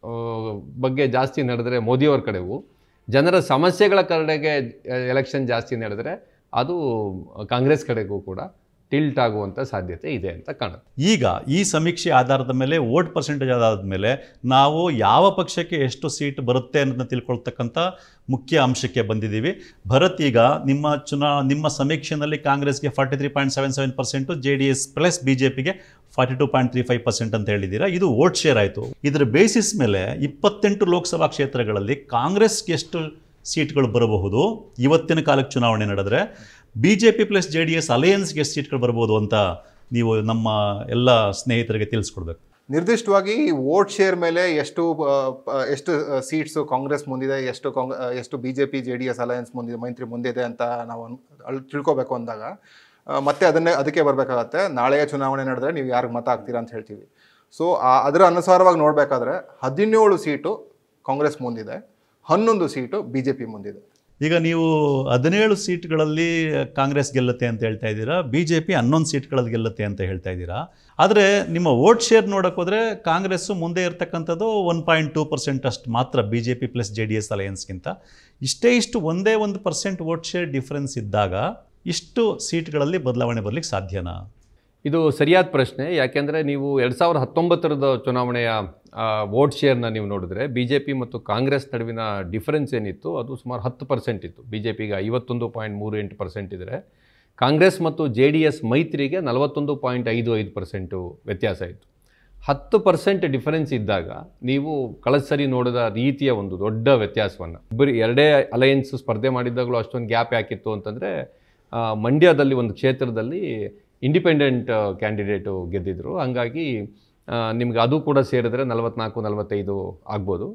ಬಗ್ಗೆ ಜಾಸ್ತಿ ನಡೆದರೆ ಮೋದಿಯವ್ರ ಕಡೆಗೂ, ಜನರ ಸಮಸ್ಯೆಗಳ ಕಡೆಗೆ ಎಲೆಕ್ಷನ್ ಜಾಸ್ತಿ ನಡೆದರೆ ಅದು ಕಾಂಗ್ರೆಸ್ ಕಡೆಗೂ ಕೂಡ ಟಿಲ್ಟ್ ಆಗುವಂಥ ಸಾಧ್ಯತೆ ಇದೆ ಅಂತ ಕಾಣುತ್ತೆ. ಈಗ ಈ ಸಮೀಕ್ಷೆ ಆಧಾರದ ಮೇಲೆ ವೋಟ್ ಪರ್ಸೆಂಟೇಜ್ ಆಧಾರದ ಮೇಲೆ ನಾವು ಯಾವ ಪಕ್ಷಕ್ಕೆ ಎಷ್ಟು ಸೀಟ್ ಬರುತ್ತೆ ಅನ್ನೋದನ್ನ ತಿಳ್ಕೊಳ್ತಕ್ಕಂಥ ಮುಖ್ಯ ಅಂಶಕ್ಕೆ ಬಂದಿದ್ದೀವಿ. ಭರತ್, ಈಗ ನಿಮ್ಮ ಚುನಾ ನಿಮ್ಮ ಸಮೀಕ್ಷೆಯಲ್ಲಿ ಕಾಂಗ್ರೆಸ್ಗೆ forty three point seven seven percent, J D S plus B J ಪಿಗೆ forty two point three five percent ಅಂತ ಹೇಳಿದ್ದೀರಾ. ಇದು ವೋಟ್ ಶೇರ್ ಆಯಿತು. ಇದರ ಬೇಸಿಸ್ ಮೇಲೆ ಇಪ್ಪತ್ತೆಂಟು ಲೋಕಸಭಾ ಕ್ಷೇತ್ರಗಳಲ್ಲಿ ಕಾಂಗ್ರೆಸ್ಗೆ ಎಷ್ಟು ಸೀಟ್ಗಳು ಬರಬಹುದು ಇವತ್ತಿನ ಕಾಲಕ್ಕೆ ಚುನಾವಣೆ ನಡೆದರೆ, B J P plus J D S ಅಲಯನ್ಸ್ಗೆ ಎಷ್ಟು ಸೀಟ್ಗಳು ಬರ್ಬೋದು ಅಂತ ನೀವು ನಮ್ಮ ಎಲ್ಲ ಸ್ನೇಹಿತರಿಗೆ ತಿಳಿಸ್ಕೊಡ್ಬೇಕು. ನಿರ್ದಿಷ್ಟವಾಗಿ ವೋಟ್ ಶೇರ್ ಮೇಲೆ ಎಷ್ಟು ಎಷ್ಟು ಸೀಟ್ಸು ಕಾಂಗ್ರೆಸ್ ಮುಂದಿದೆ, ಎಷ್ಟು ಕಾಂಗ್ ಎಷ್ಟು B J P J D S alliance ಮುಂದಿದೆ, ಮೈತ್ರಿ ಮುಂದಿದೆ ಅಂತ ನಾವು ಅಲ್ಲಿ ತಿಳ್ಕೊಬೇಕು ಅಂದಾಗ ಮತ್ತೆ ಅದನ್ನೇ ಅದಕ್ಕೆ ಬರಬೇಕಾಗತ್ತೆ. ನಾಳೆಯ ಚುನಾವಣೆ ನಡೆದ್ರೆ ನೀವು ಯಾರಿಗೆ ಮತ ಹಾಕ್ತೀರಾ ಅಂತ ಹೇಳ್ತೀವಿ. ಸೊ ಅದರ ಅನುಸಾರವಾಗಿ ನೋಡಬೇಕಾದ್ರೆ ಹದಿನೇಳು ಸೀಟು ಕಾಂಗ್ರೆಸ್ ಮುಂದಿದೆ, ಹನ್ನೊಂದು ಸೀಟು ಬಿ ಜೆ ಪಿ ಮುಂದಿದೆ. ಈಗ ನೀವು ಹದಿನೇಳು ಸೀಟ್ಗಳಲ್ಲಿ ಕಾಂಗ್ರೆಸ್ ಗೆಲ್ಲುತ್ತೆ ಅಂತ ಹೇಳ್ತಾ ಇದ್ದೀರಾ, ಬಿ ಜೆ ಪಿ ಹನ್ನೊಂದು ಸೀಟ್ಗಳಲ್ಲಿ ಗೆಲ್ಲುತ್ತೆ ಅಂತ ಹೇಳ್ತಾ ಇದ್ದೀರಾ. ಆದರೆ ನಿಮ್ಮ ವೋಟ್ ಶೇರ್ ನೋಡೋಕೆ ಹೋದರೆ ಕಾಂಗ್ರೆಸ್ಸು ಮುಂದೆ ಇರ್ತಕ್ಕಂಥದ್ದು ಒನ್ ಪಾಯಿಂಟ್ ಟೂ ಪರ್ಸೆಂಟ್ ಅಷ್ಟು ಮಾತ್ರ B J P plus J D S ಅಲಯನ್ಸ್ಗಿಂತ. ಇಷ್ಟೇ ಇಷ್ಟು ಒಂದೇ ಒಂದು ಪರ್ಸೆಂಟ್ ವೋಟ್ ಶೇರ್ ಡಿಫ್ರೆನ್ಸ್ ಇದ್ದಾಗ ಇಷ್ಟು ಸೀಟ್ಗಳಲ್ಲಿ ಬದಲಾವಣೆ ಬರಲಿಕ್ಕೆ ಸಾಧ್ಯನಾ? ಇದು ಸರಿಯಾದ ಪ್ರಶ್ನೆ. ಯಾಕೆಂದರೆ ನೀವು ಎರಡು ಸಾವಿರದ ಹತ್ತೊಂಬತ್ತರದ ಚುನಾವಣೆಯ ವೋಟ್ ಶೇರ್ನ ನೀವು ನೋಡಿದ್ರೆ ಬಿ ಜೆ ಪಿ ಮತ್ತು ಕಾಂಗ್ರೆಸ್ ನಡುವಿನ ಡಿಫರೆನ್ಸ್ ಏನಿತ್ತು ಅದು ಸುಮಾರು ಹತ್ತು ಪರ್ಸೆಂಟ್ ಇತ್ತು. ಬಿ ಜೆ ಪಿಗೆ ಐವತ್ತೊಂದು ಪಾಯಿಂಟ್ ಮೂರು ಎಂಟು ಪರ್ಸೆಂಟ್ ಇದ್ದರೆ ಕಾಂಗ್ರೆಸ್ ಮತ್ತು ಜೆ ಡಿ ಎಸ್ ಮೈತ್ರಿಗೆ ನಲವತ್ತೊಂದು ಪಾಯಿಂಟ್ ಐದು ಐದು ಪರ್ಸೆಂಟು ವ್ಯತ್ಯಾಸ ಇತ್ತು. ಹತ್ತು ಪರ್ಸೆಂಟ್ ಡಿಫರೆನ್ಸ್ ಇದ್ದಾಗ ನೀವು ಕಳೆದ ಸರಿ ನೋಡಿದ ರೀತಿಯ ಒಂದು ದೊಡ್ಡ ವ್ಯತ್ಯಾಸವನ್ನು, ಬರೀ ಎರಡೇ ಅಲಯನ್ಸ್ ಸ್ಪರ್ಧೆ ಮಾಡಿದ್ದಾಗಲೂ ಅಷ್ಟೊಂದು ಗ್ಯಾಪ್ ಯಾಕಿತ್ತು ಅಂತಂದರೆ ಮಂಡ್ಯದಲ್ಲಿ ಒಂದು ಕ್ಷೇತ್ರದಲ್ಲಿ ಇಂಡಿಪೆಂಡೆಂಟ್ ಕ್ಯಾಂಡಿಡೇಟು ಗೆದ್ದಿದ್ರು. ಹಾಗಾಗಿ ನಿಮ್ಗೆ ಅದು ಕೂಡ ಸೇರಿದ್ರೆ ನಲವತ್ನಾಲ್ಕು ನಲವತ್ತೈದು ಆಗ್ಬೋದು.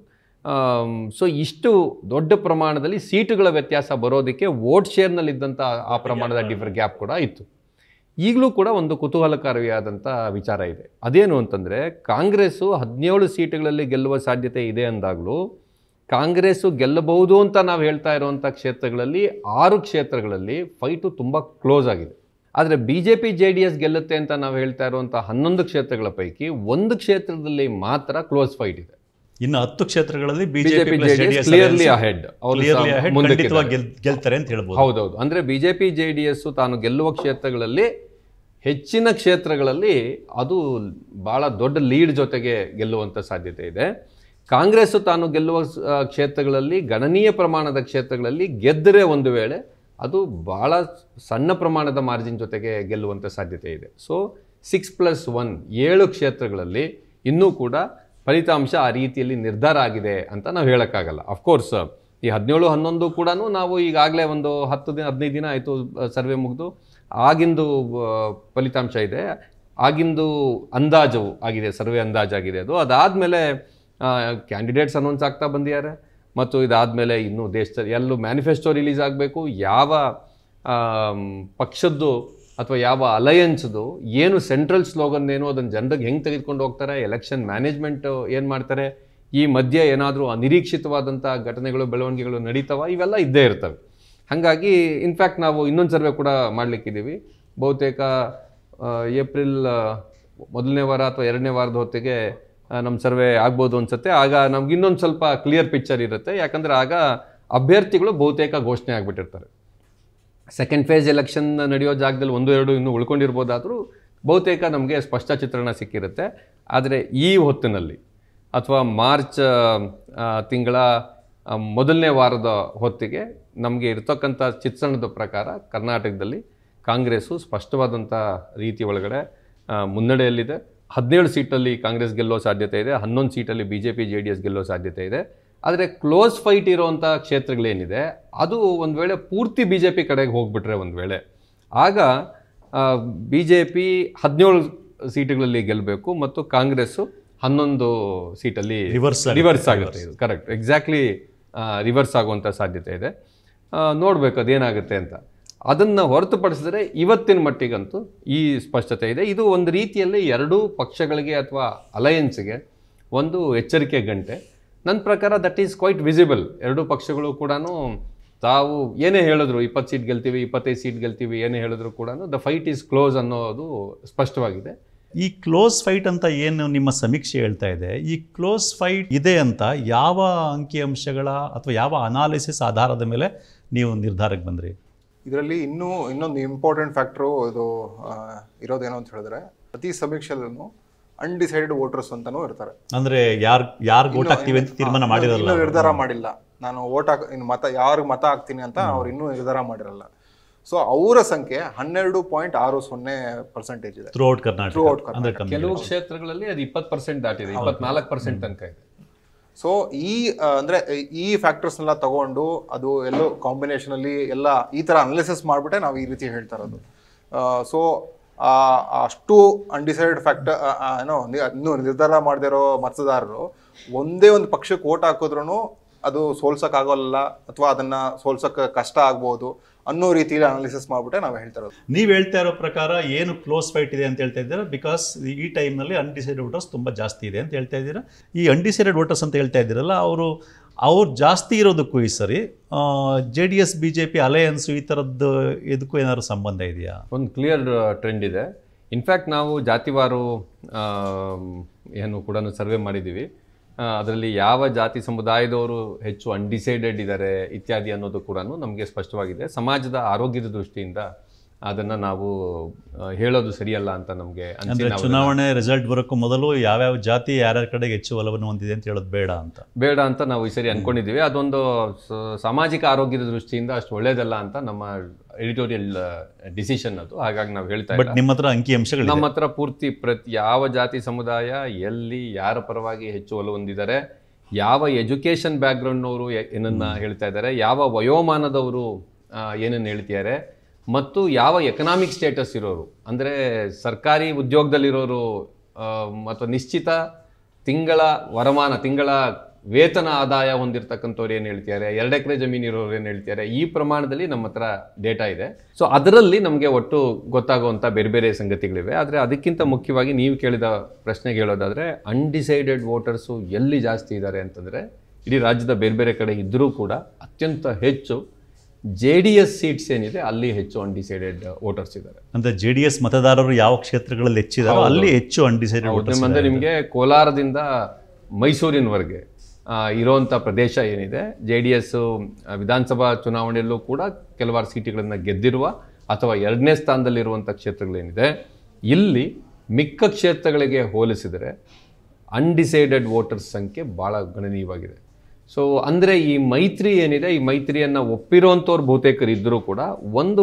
ಸೊ ಇಷ್ಟು ದೊಡ್ಡ ಪ್ರಮಾಣದಲ್ಲಿ ಸೀಟುಗಳ ವ್ಯತ್ಯಾಸ ಬರೋದಕ್ಕೆ ವೋಟ್ ಶೇರ್ನಲ್ಲಿದ್ದಂಥ ಆ ಪ್ರಮಾಣದ ಡಿಫರ್ ಗ್ಯಾಪ್ ಕೂಡ ಇತ್ತು. ಈಗಲೂ ಕೂಡ ಒಂದು ಕುತೂಹಲಕಾರಿಯಾದಂಥ ವಿಚಾರ ಇದೆ. ಅದೇನು ಅಂತಂದರೆ ಕಾಂಗ್ರೆಸ್ಸು ಹದಿನೇಳು ಸೀಟುಗಳಲ್ಲಿ ಗೆಲ್ಲುವ ಸಾಧ್ಯತೆ ಇದೆ ಅಂದಾಗಲೂ ಕಾಂಗ್ರೆಸ್ಸು ಗೆಲ್ಲಬಹುದು ಅಂತ ನಾವು ಹೇಳ್ತಾ ಇರುವಂಥ ಕ್ಷೇತ್ರಗಳಲ್ಲಿ ಆರು ಕ್ಷೇತ್ರಗಳಲ್ಲಿ ಫೈಟು ತುಂಬ ಕ್ಲೋಸ್ ಆಗಿದೆ. ಆದರೆ B J P J D S ಗೆಲ್ಲುತ್ತೆ ಅಂತ ನಾವು ಹೇಳ್ತಾ ಇರುವಂಥ ಹನ್ನೊಂದು ಕ್ಷೇತ್ರಗಳ ಪೈಕಿ ಒಂದು ಕ್ಷೇತ್ರದಲ್ಲಿ ಮಾತ್ರ ಕ್ಲೋಸ್ ಫೈಟ್ ಇದೆ. ಇನ್ನು ಹತ್ತು ಕ್ಷೇತ್ರಗಳಲ್ಲಿ ಬಿಜೆಪಿ ಕ್ಲಿಯರ್ಲಿ ಅಹೆಡ್ ಗೆಲ್ತಾರೆ ಅಂತ ಹೇಳ್ಬೋದು. ಹೌದೌದು. ಅಂದರೆ ಬಿಜೆಪಿ ಜೆ ಡಿ ಎಸ್ ತಾನು ಗೆಲ್ಲುವ ಕ್ಷೇತ್ರಗಳಲ್ಲಿ ಹೆಚ್ಚಿನ ಕ್ಷೇತ್ರಗಳಲ್ಲಿ ಅದು ಭಾಳ ದೊಡ್ಡ ಲೀಡ್ ಜೊತೆಗೆ ಗೆಲ್ಲುವಂಥ ಸಾಧ್ಯತೆ ಇದೆ. ಕಾಂಗ್ರೆಸ್ಸು ತಾನು ಗೆಲ್ಲುವ ಕ್ಷೇತ್ರಗಳಲ್ಲಿ ಗಣನೀಯ ಪ್ರಮಾಣದ ಕ್ಷೇತ್ರಗಳಲ್ಲಿ ಗೆದ್ದರೆ ಒಂದು ವೇಳೆ ಅದು ಭಾಳ ಸಣ್ಣ ಪ್ರಮಾಣದ ಮಾರ್ಜಿನ್ ಜೊತೆಗೆ ಗೆಲ್ಲುವಂಥ ಸಾಧ್ಯತೆ ಇದೆ. ಸೊ ಸಿಕ್ಸ್ ಪ್ಲಸ್ ಒನ್ ಏಳು ಕ್ಷೇತ್ರಗಳಲ್ಲಿ ಇನ್ನೂ ಕೂಡ ಫಲಿತಾಂಶ ಆ ರೀತಿಯಲ್ಲಿ ನಿರ್ಧಾರ ಆಗಿದೆ ಅಂತ ನಾವು ಹೇಳೋಕ್ಕಾಗಲ್ಲ. ಅಫ್ಕೋರ್ಸ್ ಈ ಹದಿನೇಳು ಹನ್ನೊಂದು ಕೂಡ ನಾವು ಈಗಾಗಲೇ ಒಂದು ಹತ್ತು ದಿನ ಹದಿನೈದು ದಿನ ಆಯಿತು ಸರ್ವೆ ಮುಗಿದು, ಆಗಿಂದು ಫಲಿತಾಂಶ ಇದೆ, ಆಗಿಂದು ಅಂದಾಜು ಆಗಿದೆ, ಸರ್ವೆ ಅಂದಾಜಾಗಿದೆ. ಅದು ಅದಾದಮೇಲೆ ಕ್ಯಾಂಡಿಡೇಟ್ಸ್ ಅನೌನ್ಸ್ ಆಗ್ತಾ ಬಂದಿದ್ದಾರೆ ಮತ್ತು ಇದಾದಮೇಲೆ ಇನ್ನೂ ದೇಶದಲ್ಲಿ ಎಲ್ಲೂ ಮ್ಯಾನಿಫೆಸ್ಟೋ ರಿಲೀಸ್ ಆಗಬೇಕು. ಯಾವ ಪಕ್ಷದ್ದು ಅಥವಾ ಯಾವ ಅಲಯನ್ಸ್ದು ಏನು ಸೆಂಟ್ರಲ್ ಸ್ಲೋಗನ್ ಏನೋ ಅದನ್ನು ಜನರಿಗೆ ಹೆಂಗೆ ತೆಗೆದುಕೊಂಡು ಹೋಗ್ತಾರೆ, ಎಲೆಕ್ಷನ್ ಮ್ಯಾನೇಜ್ಮೆಂಟ್ ಏನು ಮಾಡ್ತಾರೆ, ಈ ಮಧ್ಯೆ ಏನಾದರೂ ಅನಿರೀಕ್ಷಿತವಾದಂಥ ಘಟನೆಗಳು ಬೆಳವಣಿಗೆಗಳು ನಡೀತಾವ, ಇವೆಲ್ಲ ಇದ್ದೇ ಇರ್ತವೆ. ಹಾಗಾಗಿ ಇನ್ಫ್ಯಾಕ್ಟ್ ನಾವು ಇನ್ನೊಂದು ಸರ್ವೆ ಕೂಡ ಮಾಡಲಿಕ್ಕಿದ್ದೀವಿ. ಬಹುತೇಕ ಏಪ್ರಿಲ್ ಮೊದಲನೇ ವಾರ ಅಥವಾ ಎರಡನೇ ವಾರದ ಹೊತ್ತಿಗೆ ನಮ್ಮ ಸರ್ವೆ ಆಗ್ಬೋದು ಅನ್ಸುತ್ತೆ. ಆಗ ನಮ್ಗೆ ಇನ್ನೊಂದು ಸ್ವಲ್ಪ ಕ್ಲಿಯರ್ ಪಿಕ್ಚರ್ ಇರುತ್ತೆ. ಯಾಕಂದರೆ ಆಗ ಅಭ್ಯರ್ಥಿಗಳು ಬಹುತೇಕ ಘೋಷಣೆ ಆಗಿಬಿಟ್ಟಿರ್ತಾರೆ. ಸೆಕೆಂಡ್ ಫೇಸ್ ಎಲೆಕ್ಷನ್ ನಡೆಯೋ ಜಾಗದಲ್ಲಿ ಒಂದು ಎರಡು ಇನ್ನೂ ಉಳ್ಕೊಂಡಿರ್ಬೋದಾದರೂ ಬಹುತೇಕ ನಮಗೆ ಸ್ಪಷ್ಟ ಚಿತ್ರಣ ಸಿಕ್ಕಿರುತ್ತೆ. ಆದರೆ ಈ ಹೊತ್ತಿನಲ್ಲಿ ಅಥವಾ ಮಾರ್ಚ್ ತಿಂಗಳ ಮೊದಲನೇ ವಾರದ ಹೊತ್ತಿಗೆ ನಮಗೆ ಇರ್ತಕ್ಕಂಥ ಚಿತ್ರಣದ ಪ್ರಕಾರ ಕರ್ನಾಟಕದಲ್ಲಿ ಕಾಂಗ್ರೆಸ್ಸು ಸ್ಪಷ್ಟವಾದಂಥ ರೀತಿ ಒಳಗಡೆ ಮುನ್ನಡೆಯಲ್ಲಿದೆ. ಹದಿನೇಳು ಸೀಟಲ್ಲಿ ಕಾಂಗ್ರೆಸ್ ಗೆಲ್ಲೋ ಸಾಧ್ಯತೆ ಇದೆ, ಹನ್ನೊಂದು ಸೀಟಲ್ಲಿ B J P J D S ಗೆಲ್ಲೋ ಸಾಧ್ಯತೆ ಇದೆ. ಆದರೆ ಕ್ಲೋಸ್ ಫೈಟ್ ಇರೋವಂಥ ಕ್ಷೇತ್ರಗಳೇನಿದೆ ಅದು ಒಂದು ವೇಳೆ ಪೂರ್ತಿ ಬಿ ಜೆ ಪಿ ಕಡೆಗೆ ಹೋಗ್ಬಿಟ್ರೆ ಒಂದು ವೇಳೆ ಆಗ ಬಿ ಜೆ ಪಿ ಹದಿನೇಳು ಸೀಟುಗಳಲ್ಲಿ ಗೆಲ್ಲಬೇಕು ಮತ್ತು ಕಾಂಗ್ರೆಸ್ಸು ಹನ್ನೊಂದು ಸೀಟಲ್ಲಿ ರಿವರ್ಸ್ ರಿವರ್ಸ್ ಆಗುತ್ತೆ. ಇದು ಕರೆಕ್ಟ್, ಎಕ್ಸಾಕ್ಟ್ಲಿ ರಿವರ್ಸ್ ಆಗುವಂಥ ಸಾಧ್ಯತೆ ಇದೆ. ನೋಡಬೇಕು ಅದೇನಾಗುತ್ತೆ ಅಂತ. ಅದನ್ನು ಹೊರತುಪಡಿಸಿದ್ರೆ ಇವತ್ತಿನ ಮಟ್ಟಿಗಂತೂ ಈ ಸ್ಪಷ್ಟತೆ ಇದೆ. ಇದು ಒಂದು ರೀತಿಯಲ್ಲಿ ಎರಡೂ ಪಕ್ಷಗಳಿಗೆ ಅಥವಾ ಅಲಯನ್ಸ್ಗೆ ಒಂದು ಎಚ್ಚರಿಕೆ ಗಂಟೆ. ನನ್ನ ಪ್ರಕಾರ ದಟ್ ಈಸ್ ಕ್ವೈಟ್ ವಿಸಿಬಲ್. ಎರಡೂ ಪಕ್ಷಗಳು ಕೂಡ ತಾವು ಏನೇ ಹೇಳಿದ್ರು ಇಪ್ಪತ್ತು ಸೀಟ್ ಗೆಲ್ತೀವಿ, ಇಪ್ಪತ್ತೈದು ಸೀಟ್ ಗೆಲ್ತೀವಿ ಏನೇ ಹೇಳಿದ್ರು ಕೂಡ ದ ಫೈಟ್ ಈಸ್ ಕ್ಲೋಸ್ ಅನ್ನೋದು ಸ್ಪಷ್ಟವಾಗಿದೆ. ಈ ಕ್ಲೋಸ್ ಫೈಟ್ ಅಂತ ಏನು ನಿಮ್ಮ ಸಮೀಕ್ಷೆ ಹೇಳ್ತಾ ಇದೆ, ಈ ಕ್ಲೋಸ್ ಫೈಟ್ ಇದೆ ಅಂತ ಯಾವ ಅಂಕಿಅಂಶಗಳ ಅಥವಾ ಯಾವ ಅನಾಲಿಸಿಸ್ ಆಧಾರದ ಮೇಲೆ ನೀವು ನಿರ್ಧಾರಕ್ಕೆ ಬಂದ್ರಿ? ಇದರಲ್ಲಿ ಇನ್ನೂ ಇನ್ನೊಂದು ಇಂಪಾರ್ಟೆಂಟ್ ಫ್ಯಾಕ್ಟ್ರು ಇದು ಇರೋದೇನೋ ಅಂತ ಹೇಳಿದ್ರೆ, ಪ್ರತಿ ಸಮೀಕ್ಷೆಯಲ್ಲೂ ಅನ್ಡಿಸೈಡೆಡ್ ವೋಟರ್ಸ್ ಅಂತಾನೂ ಇರ್ತಾರೆ. ಅಂದ್ರೆ ಯಾರು ಯಾರು ವೋಟ್ ಹಾಕ್ತೀವಿ ಅಂತ ತೀರ್ಮಾನ ಮಾಡಿರಲ್ಲ, ನಿರ್ಧಾರ ಮಾಡಿಲ್ಲ. ನಾನು ವೋಟ್ ಹಾಕ್ ಇನ್ನು ಮತ ಯಾರಿಗೆ ಮತ ಹಾಕ್ತೀನಿ ಅಂತ ಅವ್ರು ಇನ್ನೂ ನಿರ್ಧಾರ ಮಾಡಿರಲ್ಲ. ಸೊ ಅವರ ಸಂಖ್ಯೆ ಹನ್ನೆರಡು ಪಾಯಿಂಟ್ ಆರು ಸೊನ್ನೆ ಪರ್ಸೆಂಟೇಜ್ ಇದೆ ಥ್ರೂ ಔಟ್ ಕರ್ನಾಟಕ. ಕೆಲವು ಕ್ಷೇತ್ರಗಳಲ್ಲಿ ಅದು ಇಪ್ಪತ್ತು ಪರ್ಸೆಂಟ್ ದಾಟಿದೆ, ಇಪ್ಪತ್ನಾಲ್ಕು ಪರ್ಸೆಂಟ್ ತನಕ ಇದೆ. ಸೊ ಈ ಅಂದರೆ ಈ ಫ್ಯಾಕ್ಟರ್ಸ್ನೆಲ್ಲ ತಗೊಂಡು ಅದು ಎಲ್ಲೋ ಕಾಂಬಿನೇಷನಲ್ಲಿ ಎಲ್ಲ ಈ ಥರ ಅನಾಲಿಸಿಸ್ ಮಾಡಿಬಿಟ್ಟೆ ನಾವು ಈ ರೀತಿ ಹೇಳ್ತಾ ಇರೋದು. ಸೊ ಅಷ್ಟು ಅನ್ಡಿಸೈಡೆಡ್ ಫ್ಯಾಕ್ಟರ್ ಏನೋ ಇನ್ನೂ ನಿರ್ಧಾರ ಮಾಡದಿರೋ ಮತದಾರರು ಒಂದೇ ಒಂದು ಪಕ್ಷಕ್ಕೆ ಓಟ್ ಹಾಕಿದ್ರೂ ಅದು ಸೋಲ್ಸೋಕ್ಕಾಗೋಲ್ಲ ಅಥವಾ ಅದನ್ನು ಸೋಲ್ಸೋಕ್ಕೆ ಕಷ್ಟ ಆಗ್ಬೋದು ಅನ್ನೋ ರೀತಿಯಲ್ಲಿ ಅನಾಲಿಸಿಸ್ ಮಾಡಿಬಿಟ್ಟೆ ನಾವು ಹೇಳ್ತಾ ಇರೋದು. ನೀವು ಹೇಳ್ತಾ ಇರೋ ಪ್ರಕಾರ ಏನು ಕ್ಲೋಸ್ ಫೈಟ್ ಇದೆ ಅಂತ ಹೇಳ್ತಾ ಇದ್ದೀರಾ, ಬಿಕಾಸ್ ಈ ಟೈಮ್ನಲ್ಲಿ ಅನ್ಡಿಸೈಡೆಡ್ ವೋಟರ್ಸ್ ತುಂಬ ಜಾಸ್ತಿ ಇದೆ ಅಂತ ಹೇಳ್ತಾ ಇದ್ದೀರಾ. ಈ ಅನ್ಡಿಸೈಡೆಡ್ ವೋಟರ್ಸ್ ಅಂತ ಹೇಳ್ತಾ ಇದ್ದೀರಲ್ಲ, ಅವರು ಅವ್ರು ಜಾಸ್ತಿ ಇರೋದಕ್ಕೂ ಈ ಸರಿ J D S B J P alliance ಈ ಥರದ್ದು ಇದಕ್ಕೂ ಏನಾದ್ರು ಸಂಬಂಧ ಇದೆಯಾ? ಒಂದು ಕ್ಲಿಯರ್ ಟ್ರೆಂಡ್ ಇದೆ. ಇನ್ಫ್ಯಾಕ್ಟ್ ನಾವು ಜಾತಿವಾರು ಏನು ಕೂಡ ಸರ್ವೆ ಮಾಡಿದ್ದೀವಿ. ಅದರಲ್ಲಿ ಯಾವ ಜಾತಿ ಸಮುದಾಯದವರು ಹೆಚ್ಚು ಅನ್ಡಿಸೈಡೆಡ್ ಇದ್ದಾರೆ ಇತ್ಯಾದಿ ಅನ್ನೋದು ಕೂಡ ನಮಗೆ ಸ್ಪಷ್ಟವಾಗಿದೆ. ಸಮಾಜದ ಆರೋಗ್ಯದ ದೃಷ್ಟಿಯಿಂದ ಅದನ್ನು ನಾವು ಹೇಳೋದು ಸರಿಯಲ್ಲ ಅಂತ ನಮಗೆ ಅಂದರೆ ಚುನಾವಣೆ ರಿಸಲ್ಟ್ ಬರೋಕ್ಕೂ ಮೊದಲು ಯಾವ್ಯಾವ ಜಾತಿ ಯಾರ್ಯಾರ ಕಡೆಗೆ ಹೆಚ್ಚು ಒಲವನ್ನು ಹೊಂದಿದೆ ಅಂತ ಹೇಳೋದು ಬೇಡ ಅಂತ ಬೇಡ ಅಂತ ನಾವು ಈ ಸರಿ ಅಂದ್ಕೊಂಡಿದ್ದೀವಿ. ಅದೊಂದು ಸಾಮಾಜಿಕ ಆರೋಗ್ಯದ ದೃಷ್ಟಿಯಿಂದ ಅಷ್ಟು ಒಳ್ಳೇದಲ್ಲ ಅಂತ ನಮ್ಮ ಎಡಿಟೋರಿಯಲ್ ಡಿಸಿಷನ್ ಅದು. ಹಾಗಾಗಿ ನಾವು ಹೇಳ್ತಾ ಬಟ್ ನಿಮ್ಮ ಹತ್ರ ಅಂಕಿಅಂಶಗಳು ನಮ್ಮ ಹತ್ರ ಪೂರ್ತಿ ಪ್ರತಿ ಯಾವ ಜಾತಿ ಸಮುದಾಯ ಎಲ್ಲಿ ಯಾರ ಪರವಾಗಿ ಹೆಚ್ಚು ಒಲವು ಹೊಂದಿದ್ದಾರೆ, ಯಾವ ಎಜುಕೇಷನ್ ಬ್ಯಾಕ್ಗ್ರೌಂಡ್ನವರು ಏನನ್ನ ಹೇಳ್ತಾ ಇದ್ದಾರೆ, ಯಾವ ವಯೋಮಾನದವರು ಏನನ್ನು ಹೇಳ್ತಿದ್ದಾರೆ ಮತ್ತು ಯಾವ ಎಕನಾಮಿಕ್ ಸ್ಟೇಟಸ್ ಇರೋರು, ಅಂದರೆ ಸರ್ಕಾರಿ ಉದ್ಯೋಗದಲ್ಲಿರೋರು ಮತ್ತು ನಿಶ್ಚಿತ ತಿಂಗಳ ವರಮಾನ ತಿಂಗಳ ವೇತನ ಆದಾಯ ಹೊಂದಿರತಕ್ಕಂಥವ್ರು ಏನು ಹೇಳ್ತಿದ್ದಾರೆ, ಎರಡು ಎಕರೆ ಜಮೀನು ಇರೋರು ಏನು ಹೇಳ್ತಿದ್ದಾರೆ, ಈ ಪ್ರಮಾಣದಲ್ಲಿ ನಮ್ಮ ಹತ್ರ ಡೇಟಾ ಇದೆ. ಸೊ ಅದರಲ್ಲಿ ನಮಗೆ ಒಟ್ಟು ಗೊತ್ತಾಗುವಂಥ ಬೇರೆ ಬೇರೆ ಸಂಗತಿಗಳಿವೆ. ಆದರೆ ಅದಕ್ಕಿಂತ ಮುಖ್ಯವಾಗಿ ನೀವು ಕೇಳಿದ ಪ್ರಶ್ನೆಗೆ ಹೇಳೋದಾದರೆ, ಅನ್ಡಿಸೈಡೆಡ್ ವೋಟರ್ಸು ಎಲ್ಲಿ ಜಾಸ್ತಿ ಇದ್ದಾರೆ ಅಂತಂದರೆ ಇಡೀ ರಾಜ್ಯದ ಬೇರೆ ಬೇರೆ ಕಡೆ ಇದ್ದರೂ ಕೂಡ ಅತ್ಯಂತ ಹೆಚ್ಚು ಜೆ ಡಿ ಎಸ್ ಸೀಟ್ಸ್ ಏನಿದೆ ಅಲ್ಲಿ ಹೆಚ್ಚು ಅನ್ಡಿಸೈಡೆಡ್ ವೋಟರ್ಸ್ ಇದ್ದಾರೆ. ಅಂದರೆ ಜೆ ಡಿ ಎಸ್ ಮತದಾರರು ಯಾವ ಕ್ಷೇತ್ರಗಳಲ್ಲಿ ಹೆಚ್ಚಿದಾರೋ ಅಲ್ಲಿ ಹೆಚ್ಚು ಅನ್ಡಿಸೈಡೆಡ್ ವೋಟರ್ಸ್. ಅಂದರೆ ನಿಮಗೆ ಕೋಲಾರದಿಂದ ಮೈಸೂರಿನವರೆಗೆ ಇರೋವಂಥ ಪ್ರದೇಶ ಏನಿದೆ, ಜೆ ಡಿ ಎಸ್ ವಿಧಾನಸಭಾ ಚುನಾವಣೆಯಲ್ಲೂ ಕೂಡ ಕೆಲವಾರು ಸೀಟುಗಳನ್ನು ಗೆದ್ದಿರುವ ಅಥವಾ ಎರಡನೇ ಸ್ಥಾನದಲ್ಲಿರುವಂಥ ಕ್ಷೇತ್ರಗಳೇನಿದೆ, ಇಲ್ಲಿ ಮಿಕ್ಕ ಕ್ಷೇತ್ರಗಳಿಗೆ ಹೋಲಿಸಿದರೆ ಅನ್ಡಿಸೈಡೆಡ್ ವೋಟರ್ಸ್ ಸಂಖ್ಯೆ ಭಾಳ ಗಣನೀಯವಾಗಿದೆ. ಸೊ ಅಂದರೆ ಈ ಮೈತ್ರಿ ಏನಿದೆ, ಈ ಮೈತ್ರಿಯನ್ನು ಒಪ್ಪಿರೋಂಥವ್ರು ಬಹುತೇಕರು ಇದ್ದರೂ ಕೂಡ ಒಂದು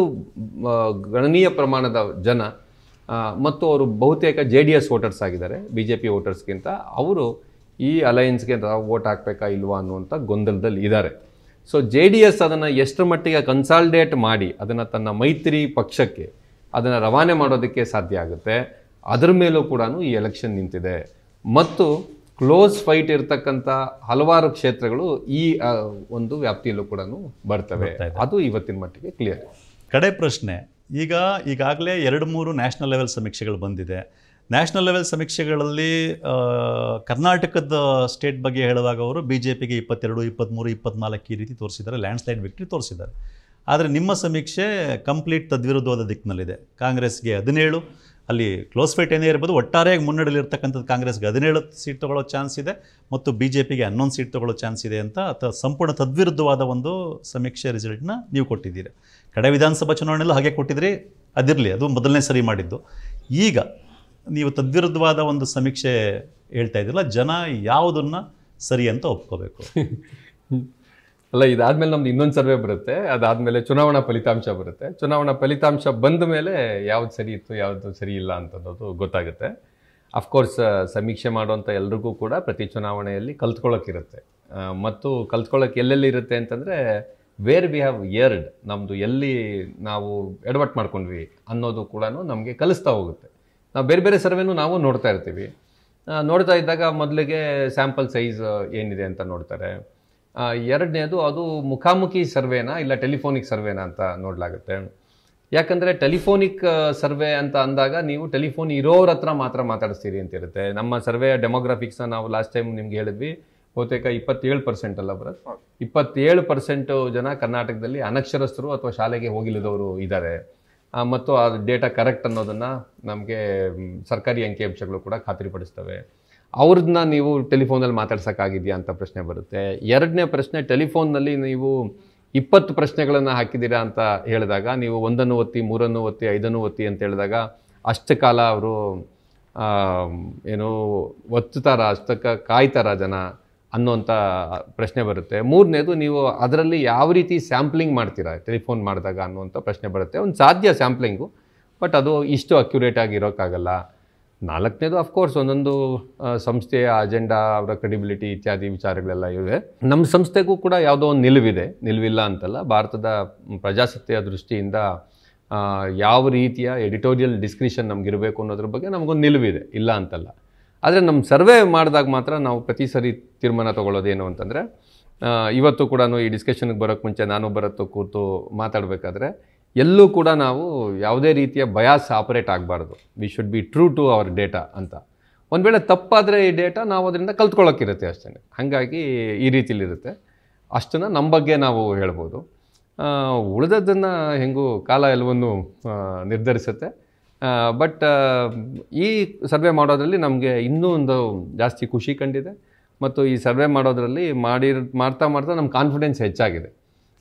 ಗಣನೀಯ ಪ್ರಮಾಣದ ಜನ ಮತ್ತು ಅವರು ಬಹುತೇಕ ಜೆ ಡಿ ಎಸ್ ವೋಟರ್ಸ್ ಆಗಿದ್ದಾರೆ ಬಿ ಜೆ ಪಿ ವೋಟರ್ಸ್ಗಿಂತ. ಅವರು ಈ ಅಲಯನ್ಸ್ಗೆ ವೋಟ್ ಹಾಕಬೇಕಾ ಇಲ್ವಾ ಅನ್ನುವಂಥ ಗೊಂದಲದಲ್ಲಿ ಇದ್ದಾರೆ. ಸೊ ಜೆ ಡಿ ಎಸ್ ಅದನ್ನು ಎಷ್ಟರ ಮಟ್ಟಿಗೆ ಕನ್ಸಾಲ್ಡೇಟ್ ಮಾಡಿ ಅದನ್ನು ತನ್ನ ಮೈತ್ರಿ ಪಕ್ಷಕ್ಕೆ ಅದನ್ನು ರವಾನೆ ಮಾಡೋದಕ್ಕೆ ಸಾಧ್ಯ ಆಗುತ್ತೆ, ಅದರ ಮೇಲೂ ಕೂಡ ಈ ಎಲೆಕ್ಷನ್ ನಿಂತಿದೆ. ಮತ್ತು ಕ್ಲೋಸ್ ಫೈಟ್ ಇರತಕ್ಕಂಥ ಹಲವಾರು ಕ್ಷೇತ್ರಗಳು ಈ ಒಂದು ವ್ಯಾಪ್ತಿಯಲ್ಲೂ ಕೂಡ ಬರ್ತವೆ. ಅದು ಇವತ್ತಿನ ಮಟ್ಟಿಗೆ ಕ್ಲಿಯರ್. ಕಡೆ ಪ್ರಶ್ನೆ, ಈಗ ಈಗಾಗಲೇ ಎರಡು ಮೂರು ನ್ಯಾಷನಲ್ ಲೆವೆಲ್ ಸಮೀಕ್ಷೆಗಳು ಬಂದಿದೆ. ನ್ಯಾಷನಲ್ ಲೆವೆಲ್ ಸಮೀಕ್ಷೆಗಳಲ್ಲಿ ಕರ್ನಾಟಕದ ಸ್ಟೇಟ್ ಬಗ್ಗೆ ಹೇಳುವಾಗ ಅವರು ಬಿ ಜೆ ಪಿಗೆ ಇಪ್ಪತ್ತೆರಡು ಇಪ್ಪತ್ತ್ಮೂರು ಇಪ್ಪತ್ತ್ನಾಲ್ಕು ಈ ರೀತಿ ತೋರಿಸಿದ್ದಾರೆ, ಲ್ಯಾಂಡ್ಸ್ಲೈಡ್ ವಿಕ್ಟ್ರಿ ತೋರಿಸಿದ್ದಾರೆ. ಆದರೆ ನಿಮ್ಮ ಸಮೀಕ್ಷೆ ಕಂಪ್ಲೀಟ್ ತದ್ವಿರುದ್ಧವಾದ ದಿಕ್ಕಿನಲ್ಲಿದೆ. ಕಾಂಗ್ರೆಸ್ಗೆ ಹದಿನೇಳು, ಅಲ್ಲಿ ಕ್ಲೋಸ್ ಫೈಟ್ ಏನೇ ಇರ್ಬೋದು, ಒಟ್ಟಾರೆಯಾಗಿ ಮುನ್ನಡೆಯಲ್ಲಿರ್ತಕ್ಕಂಥದ್ದು ಕಾಂಗ್ರೆಸ್ಗೆ ಹದಿನೇಳು ಸೀಟ್ ತೊಗೊಳ್ಳೋ ಚಾನ್ಸ್ ಇದೆ ಮತ್ತು ಬಿ ಜೆ ಪಿಗೆ ಹನ್ನೊಂದು ಸೀಟ್ ತೊಗೊಳ್ಳೋ ಚಾನ್ಸ್ ಇದೆ ಅಂತ ಅಥವಾ ಸಂಪೂರ್ಣ ತದ್ವಿರುದ್ಧವಾದ ಒಂದು ಸಮೀಕ್ಷೆ ರಿಸಲ್ಟ್ನ ನೀವು ಕೊಟ್ಟಿದ್ದೀರಿ. ಕಡೆ ವಿಧಾನಸಭಾ ಚುನಾವಣೆಯಲ್ಲೂ ಹಾಗೆ ಕೊಟ್ಟಿದ್ರಿ, ಅದಿರಲಿ, ಅದು ಮೊದಲನೇ ಸರಿ ಮಾಡಿದ್ದು. ಈಗ ನೀವು ತದ್ವಿರುದ್ಧವಾದ ಒಂದು ಸಮೀಕ್ಷೆ ಹೇಳ್ತಾ ಇದ್ದಿಲ್ಲ, ಜನ ಯಾವುದನ್ನು ಸರಿ ಅಂತ ಒಪ್ಕೋಬೇಕು? ಅಲ್ಲ, ಇದಾದ್ಮೇಲೆ ನಮ್ದು ಇನ್ನೊಂದು ಸರ್ವೆ ಬರುತ್ತೆ, ಅದಾದಮೇಲೆ ಚುನಾವಣಾ ಫಲಿತಾಂಶ ಬರುತ್ತೆ. ಚುನಾವಣಾ ಫಲಿತಾಂಶ ಬಂದ ಮೇಲೆ ಯಾವ್ದು ಸರಿ ಇತ್ತು ಯಾವುದು ಸರಿ ಇಲ್ಲ ಅಂತನ್ನೋದು ಗೊತ್ತಾಗುತ್ತೆ. ಅಫ್ಕೋರ್ಸ್ ಸಮೀಕ್ಷೆ ಮಾಡುವಂಥ ಎಲ್ರಿಗೂ ಕೂಡ ಪ್ರತಿ ಚುನಾವಣೆಯಲ್ಲಿ ಕಲ್ತ್ಕೊಳ್ಳೋಕ್ಕಿರುತ್ತೆ. ಮತ್ತು ಕಲ್ತ್ಕೊಳ್ಳೋಕೆ ಎಲ್ಲೆಲ್ಲಿ ಇರುತ್ತೆ ಅಂತಂದರೆ ವೇರ್ ವಿ ಹ್ಯಾವ್ ಇಯರ್ಡ್, ನಮ್ಮದು ಎಲ್ಲಿ ನಾವು ಎಡವಟ್ಟು ಮಾಡ್ಕೊಂಡ್ವಿ ಅನ್ನೋದು ಕೂಡ ನಮಗೆ ಕಲಿಸ್ತಾ ಹೋಗುತ್ತೆ. ನಾವು ಬೇರೆ ಬೇರೆ ಸರ್ವೆನೂ ನಾವು ನೋಡ್ತಾ ಇರ್ತೀವಿ. ನೋಡ್ತಾ ಇದ್ದಾಗ ಮೊದಲಿಗೆ ಸ್ಯಾಂಪಲ್ ಸೈಜ್ ಏನಿದೆ ಅಂತ ನೋಡ್ತಾರೆ. ಎರಡನೇದು ಅದು ಮುಖಾಮುಖಿ ಸರ್ವೆನಾ ಇಲ್ಲ ಟೆಲಿಫೋನಿಕ್ ಸರ್ವೆನಾ ಅಂತ ನೋಡಲಾಗುತ್ತೆ. ಯಾಕಂದರೆ ಟೆಲಿಫೋನಿಕ್ ಸರ್ವೆ ಅಂತ ಅಂದಾಗ ನೀವು ಟೆಲಿಫೋನ್ ಇರೋರ ಹತ್ರ ಮಾತ್ರ ಮಾತಾಡಿಸ್ತೀರಿ ಅಂತಿರುತ್ತೆ. ನಮ್ಮ ಸರ್ವೆಯ ಡೆಮೋಗ್ರಾಫಿಕ್ಸ್ನ ನಾವು ಲಾಸ್ಟ್ ಟೈಮ್ ನಿಮ್ಗೆ ಹೇಳಿದ್ವಿ, ಬಹುತೇಕ ಇಪ್ಪತ್ತೇಳು ಪರ್ಸೆಂಟ್ ಅಲ್ಲ ಬರುತ್ತೆ, ಇಪ್ಪತ್ತೇಳು ಪರ್ಸೆಂಟು ಜನ ಕರ್ನಾಟಕದಲ್ಲಿ ಅನಕ್ಷರಸ್ಥರು ಅಥವಾ ಶಾಲೆಗೆ ಹೋಗಿಲ್ಲದವರು ಇದ್ದಾರೆ. ಮತ್ತು ಆ ಡೇಟಾ ಕರೆಕ್ಟ್ ಅನ್ನೋದನ್ನು ನಮಗೆ ಸರ್ಕಾರಿ ಅಂಕಿಅಂಶಗಳು ಕೂಡ ಖಾತ್ರಿಪಡಿಸ್ತವೆ. ಅವ್ರನ್ನ ನೀವು ಟೆಲಿಫೋನಲ್ಲಿ ಮಾತಾಡ್ಸೋಕ್ಕಾಗಿದೆಯಾ ಅಂತ ಪ್ರಶ್ನೆ ಬರುತ್ತೆ. ಎರಡನೇ ಪ್ರಶ್ನೆ, ಟೆಲಿಫೋನ್ನಲ್ಲಿ ನೀವು ಇಪ್ಪತ್ತು ಪ್ರಶ್ನೆಗಳನ್ನು ಹಾಕಿದ್ದೀರಾ ಅಂತ ಹೇಳಿದಾಗ ನೀವು ಒಂದನ್ನು ಒತ್ತಿ ಮೂರನ್ನು ಒತ್ತಿ ಐದನ್ನು ಒತ್ತಿ ಅಂತ ಹೇಳಿದಾಗ ಅಷ್ಟು ಕಾಲ ಅವರು ಏನು ಒತ್ತುತ್ತಾರ, ಅಷ್ಟಕ್ಕೆ ಕಾಯ್ತಾರ ಜನ ಅನ್ನೋಂಥ ಪ್ರಶ್ನೆ ಬರುತ್ತೆ. ಮೂರನೇದು, ನೀವು ಅದರಲ್ಲಿ ಯಾವ ರೀತಿ ಸ್ಯಾಂಪ್ಲಿಂಗ್ ಮಾಡ್ತೀರಾ ಟೆಲಿಫೋನ್ ಮಾಡಿದಾಗ ಅನ್ನುವಂಥ ಪ್ರಶ್ನೆ ಬರುತ್ತೆ. ಒಂದು ಸಾಧ್ಯ ಸ್ಯಾಂಪ್ಲಿಂಗು, ಬಟ್ ಅದು ಇಷ್ಟು ಅಕ್ಯುರೇಟ್ ಆಗಿರೋಕ್ಕಾಗಲ್ಲ. ನಾಲ್ಕನೇದು ಅಫ್ಕೋರ್ಸ್ ಒಂದೊಂದು ಸಂಸ್ಥೆಯ ಅಜೆಂಡಾ, ಅವರ ಕ್ರೆಡಿಬಿಲಿಟಿ ಇತ್ಯಾದಿ ವಿಚಾರಗಳೆಲ್ಲ ಇವೆ. ನಮ್ಮ ಸಂಸ್ಥೆಗೂ ಕೂಡ ಯಾವುದೋ ಒಂದು ನಿಲುವಿದೆ, ನಿಲುವಿಲ್ಲ ಅಂತಲ್ಲ. ಭಾರತದ ಪ್ರಜಾಸತ್ತೆಯ ದೃಷ್ಟಿಯಿಂದ ಯಾವ ರೀತಿಯ ಎಡಿಟೋರಿಯಲ್ ಡಿಸ್ಕ್ರಿಷನ್ ನಮಗಿರಬೇಕು ಅನ್ನೋದ್ರ ಬಗ್ಗೆ ನಮಗೊಂದು ನಿಲುವಿದೆ, ಇಲ್ಲ ಅಂತಲ್ಲ. ಆದರೆ ನಮ್ಮ ಸರ್ವೆ ಮಾಡಿದಾಗ ಮಾತ್ರ ನಾವು ಪ್ರತಿ ಸರಿ ತೀರ್ಮಾನ ತೊಗೊಳ್ಳೋದೇನು ಅಂತಂದರೆ, ಇವತ್ತು ಕೂಡ ಈ ಡಿಸ್ಕಷನ್ಗೆ ಬರೋಕ್ಕೆ ಮುಂಚೆ ನಾನು ಬರತ್ತು ಕೂತು ಮಾತಾಡಬೇಕಾದ್ರೆ ಎಲ್ಲೂ ಕೂಡ ನಾವು ಯಾವುದೇ ರೀತಿಯ ಬಯಾಸ್ ಆಪರೇಟ್ ಆಗಬಾರ್ದು. We should be true to our data ಅಂತ. ಒಂದು ವೇಳೆ ತಪ್ಪಾದರೆ ಈ ಡೇಟಾ ನಾವು ಅದರಿಂದ ಕಲ್ತ್ಕೊಳ್ಳೋಕ್ಕಿರುತ್ತೆ ಅಷ್ಟೇ. ಹಾಗಾಗಿ ಈ ರೀತಿಲಿರುತ್ತೆ. ಅಷ್ಟನ್ನು ನಮ್ಮ ಬಗ್ಗೆ ನಾವು ಹೇಳ್ಬೋದು. ಉಳಿದದ್ದನ್ನು ಹೆಂಗೂ ಕಾಲ ಎಲ್ಲವನ್ನು ನಿರ್ಧರಿಸುತ್ತೆ. ಬಟ್ ಈ ಸರ್ವೆ ಮಾಡೋದ್ರಲ್ಲಿ ನಮಗೆ ಇನ್ನೂ ಒಂದು ಜಾಸ್ತಿ ಖುಷಿ ಕಂಡಿದೆ. ಮತ್ತು ಈ ಸರ್ವೆ ಮಾಡೋದ್ರಲ್ಲಿ ಮಾಡಿರ್ ಮಾಡ್ತಾ ಮಾಡ್ತಾ ನಮ್ಮ ಕಾನ್ಫಿಡೆನ್ಸ್ ಹೆಚ್ಚಾಗಿದೆ.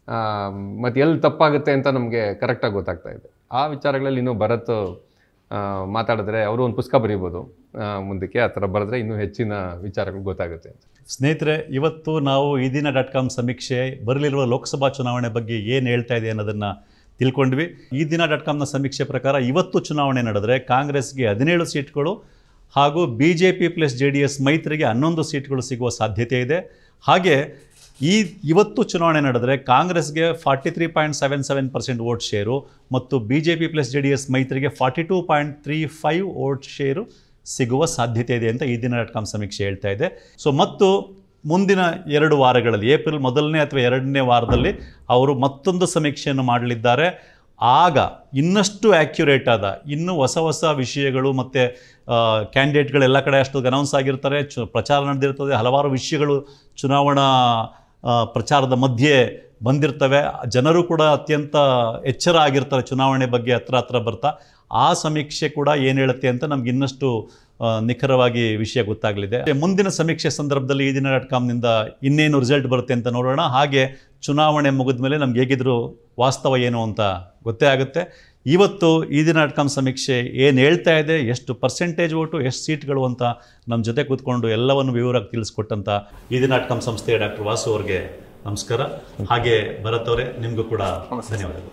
ಮತ್ತು ಎಲ್ಲಿ ತಪ್ಪಾಗುತ್ತೆ ಅಂತ ನಮಗೆ ಕರೆಕ್ಟಾಗಿ ಗೊತ್ತಾಗ್ತಾ ಇದೆ. ಆ ವಿಚಾರಗಳಲ್ಲಿ ಇನ್ನೂ ಭರತ್ ಮಾತಾಡಿದ್ರೆ ಅವರು ಒಂದು ಪುಸ್ತಕ ಬರೀಬೋದು ಮುಂದಕ್ಕೆ. ಆ ಥರ ಬರೆದ್ರೆ ಇನ್ನೂ ಹೆಚ್ಚಿನ ವಿಚಾರಗಳು ಗೊತ್ತಾಗುತ್ತೆ. ಸ್ನೇಹಿತರೆ, ಇವತ್ತು ನಾವು ಈ ದಿನ ಡಾಟ್ ಕಾಮ್ ಸಮೀಕ್ಷೆ ಬರಲಿರುವ ಲೋಕಸಭಾ ಚುನಾವಣೆ ಬಗ್ಗೆ ಏನು ಹೇಳ್ತಾ ಇದೆ ಅನ್ನೋದನ್ನು ತಿಳ್ಕೊಂಡ್ವಿ. ಈ ದಿನ ಡಾಟ್ ಕಾಮ್ನ ಸಮೀಕ್ಷೆ ಪ್ರಕಾರ ಇವತ್ತು ಚುನಾವಣೆ ನಡೆದರೆ ಕಾಂಗ್ರೆಸ್ಗೆ ಹದಿನೇಳು ಸೀಟ್ಗಳು ಹಾಗೂ B J P plus J D S ಮೈತ್ರಿಗೆ ಹನ್ನೊಂದು ಸೀಟ್ಗಳು ಸಿಗುವ ಸಾಧ್ಯತೆ ಇದೆ. ಹಾಗೆ ಈ ಇವತ್ತು ಚುನಾವಣೆ ನಡೆದರೆ ಕಾಂಗ್ರೆಸ್ಗೆ forty three point seven seven percent vote share ಮತ್ತು B J P plus J D S ಮೈತ್ರಿಗೆ forty two point three five vote share ಸಿಗುವ ಸಾಧ್ಯತೆ ಇದೆ ಅಂತ ಈ ದಿನ ಡಾಟ್ ಕಾಮ್ ಸಮೀಕ್ಷೆ ಹೇಳ್ತಾ ಇದೆ. ಸೊ ಮತ್ತು ಮುಂದಿನ ಎರಡು ವಾರಗಳಲ್ಲಿ, ಏಪ್ರಿಲ್ ಮೊದಲನೇ ಅಥವಾ ಎರಡನೇ ವಾರದಲ್ಲಿ ಅವರು ಮತ್ತೊಂದು ಸಮೀಕ್ಷೆಯನ್ನು ಮಾಡಲಿದ್ದಾರೆ. ಆಗ ಇನ್ನಷ್ಟು ಆ್ಯಕ್ಯುರೇಟ್ ಆದ, ಇನ್ನೂ ಹೊಸ ಹೊಸ ವಿಷಯಗಳು ಮತ್ತು ಕ್ಯಾಂಡಿಡೇಟ್ಗಳೆಲ್ಲ ಕಡೆ ಅಷ್ಟು ಅನೌನ್ಸ್ ಆಗಿರ್ತಾರೆ, ಚು ಪ್ರಚಾರ ನಡೆದಿರ್ತದೆ, ಹಲವಾರು ವಿಷಯಗಳು ಚುನಾವಣಾ ಪ್ರಚಾರದ ಮಧ್ಯೆ ಬಂದಿರ್ತವೆ. ಜನರು ಕೂಡ ಅತ್ಯಂತ ಎಚ್ಚರ ಆಗಿರ್ತಾರೆ ಚುನಾವಣೆ ಬಗ್ಗೆ ಹತ್ರ ಹತ್ರ ಬರ್ತಾ. ಆ ಸಮೀಕ್ಷೆ ಕೂಡ ಏನು ಹೇಳುತ್ತೆ ಅಂತ ನಮ್ಗೆ ಇನ್ನಷ್ಟು ನಿಖರವಾಗಿ ವಿಷಯ ಗೊತ್ತಾಗಲಿದೆ. ಮುಂದಿನ ಸಮೀಕ್ಷೆ ಸಂದರ್ಭದಲ್ಲಿ ಈ ದಿನ ಡಾಟ್ ಕಾಮ್ನಿಂದ ಇನ್ನೇನು ರಿಸಲ್ಟ್ ಬರುತ್ತೆ ಅಂತ ನೋಡೋಣ. ಹಾಗೆ ಚುನಾವಣೆ ಮುಗಿದ ಮೇಲೆ ನಮ್ಗೆ ಹೇಗಿದ್ರು ವಾಸ್ತವ ಏನು ಅಂತ ಗೊತ್ತೇ ಆಗುತ್ತೆ. ಇವತ್ತು ಈ ದಿನ ಡಾಟ್ ಕಾಮ್ ಸಮೀಕ್ಷೆ ಏನು ಹೇಳ್ತಾ ಇದೆ, ಎಷ್ಟು ಪರ್ಸೆಂಟೇಜ್ ಓಟು, ಎಷ್ಟು ಸೀಟ್ಗಳು ಅಂತ ನಮ್ಮ ಜೊತೆ ಕೂತ್ಕೊಂಡು ಎಲ್ಲವನ್ನು ವಿವರವಾಗಿ ತಿಳಿಸ್ಕೊಟ್ಟಂಥ ಈ ದಿನ ಡಾಟ್ ಕಾಮ್ ಸಂಸ್ಥೆಯ ಡಾಕ್ಟರ್ ವಾಸು ಅವ್ರಿಗೆ ನಮಸ್ಕಾರ. ಹಾಗೆ ಭರತ್ ಅವರೇ, ನಿಮಗೂ ಕೂಡ ಧನ್ಯವಾದಗಳು.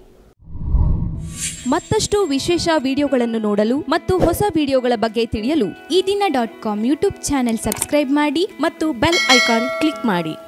ಮತ್ತಷ್ಟು ವಿಶೇಷ ವಿಡಿಯೋಗಳನ್ನು ನೋಡಲು ಮತ್ತು ಹೊಸ ವಿಡಿಯೋಗಳ ಬಗ್ಗೆ ತಿಳಿಯಲು ಈ ದಿನ dot com YouTube channel subscribe ಮಾಡಿ ಮತ್ತು ಬೆಲ್ ಐಕಾನ್ ಕ್ಲಿಕ್ ಮಾಡಿ.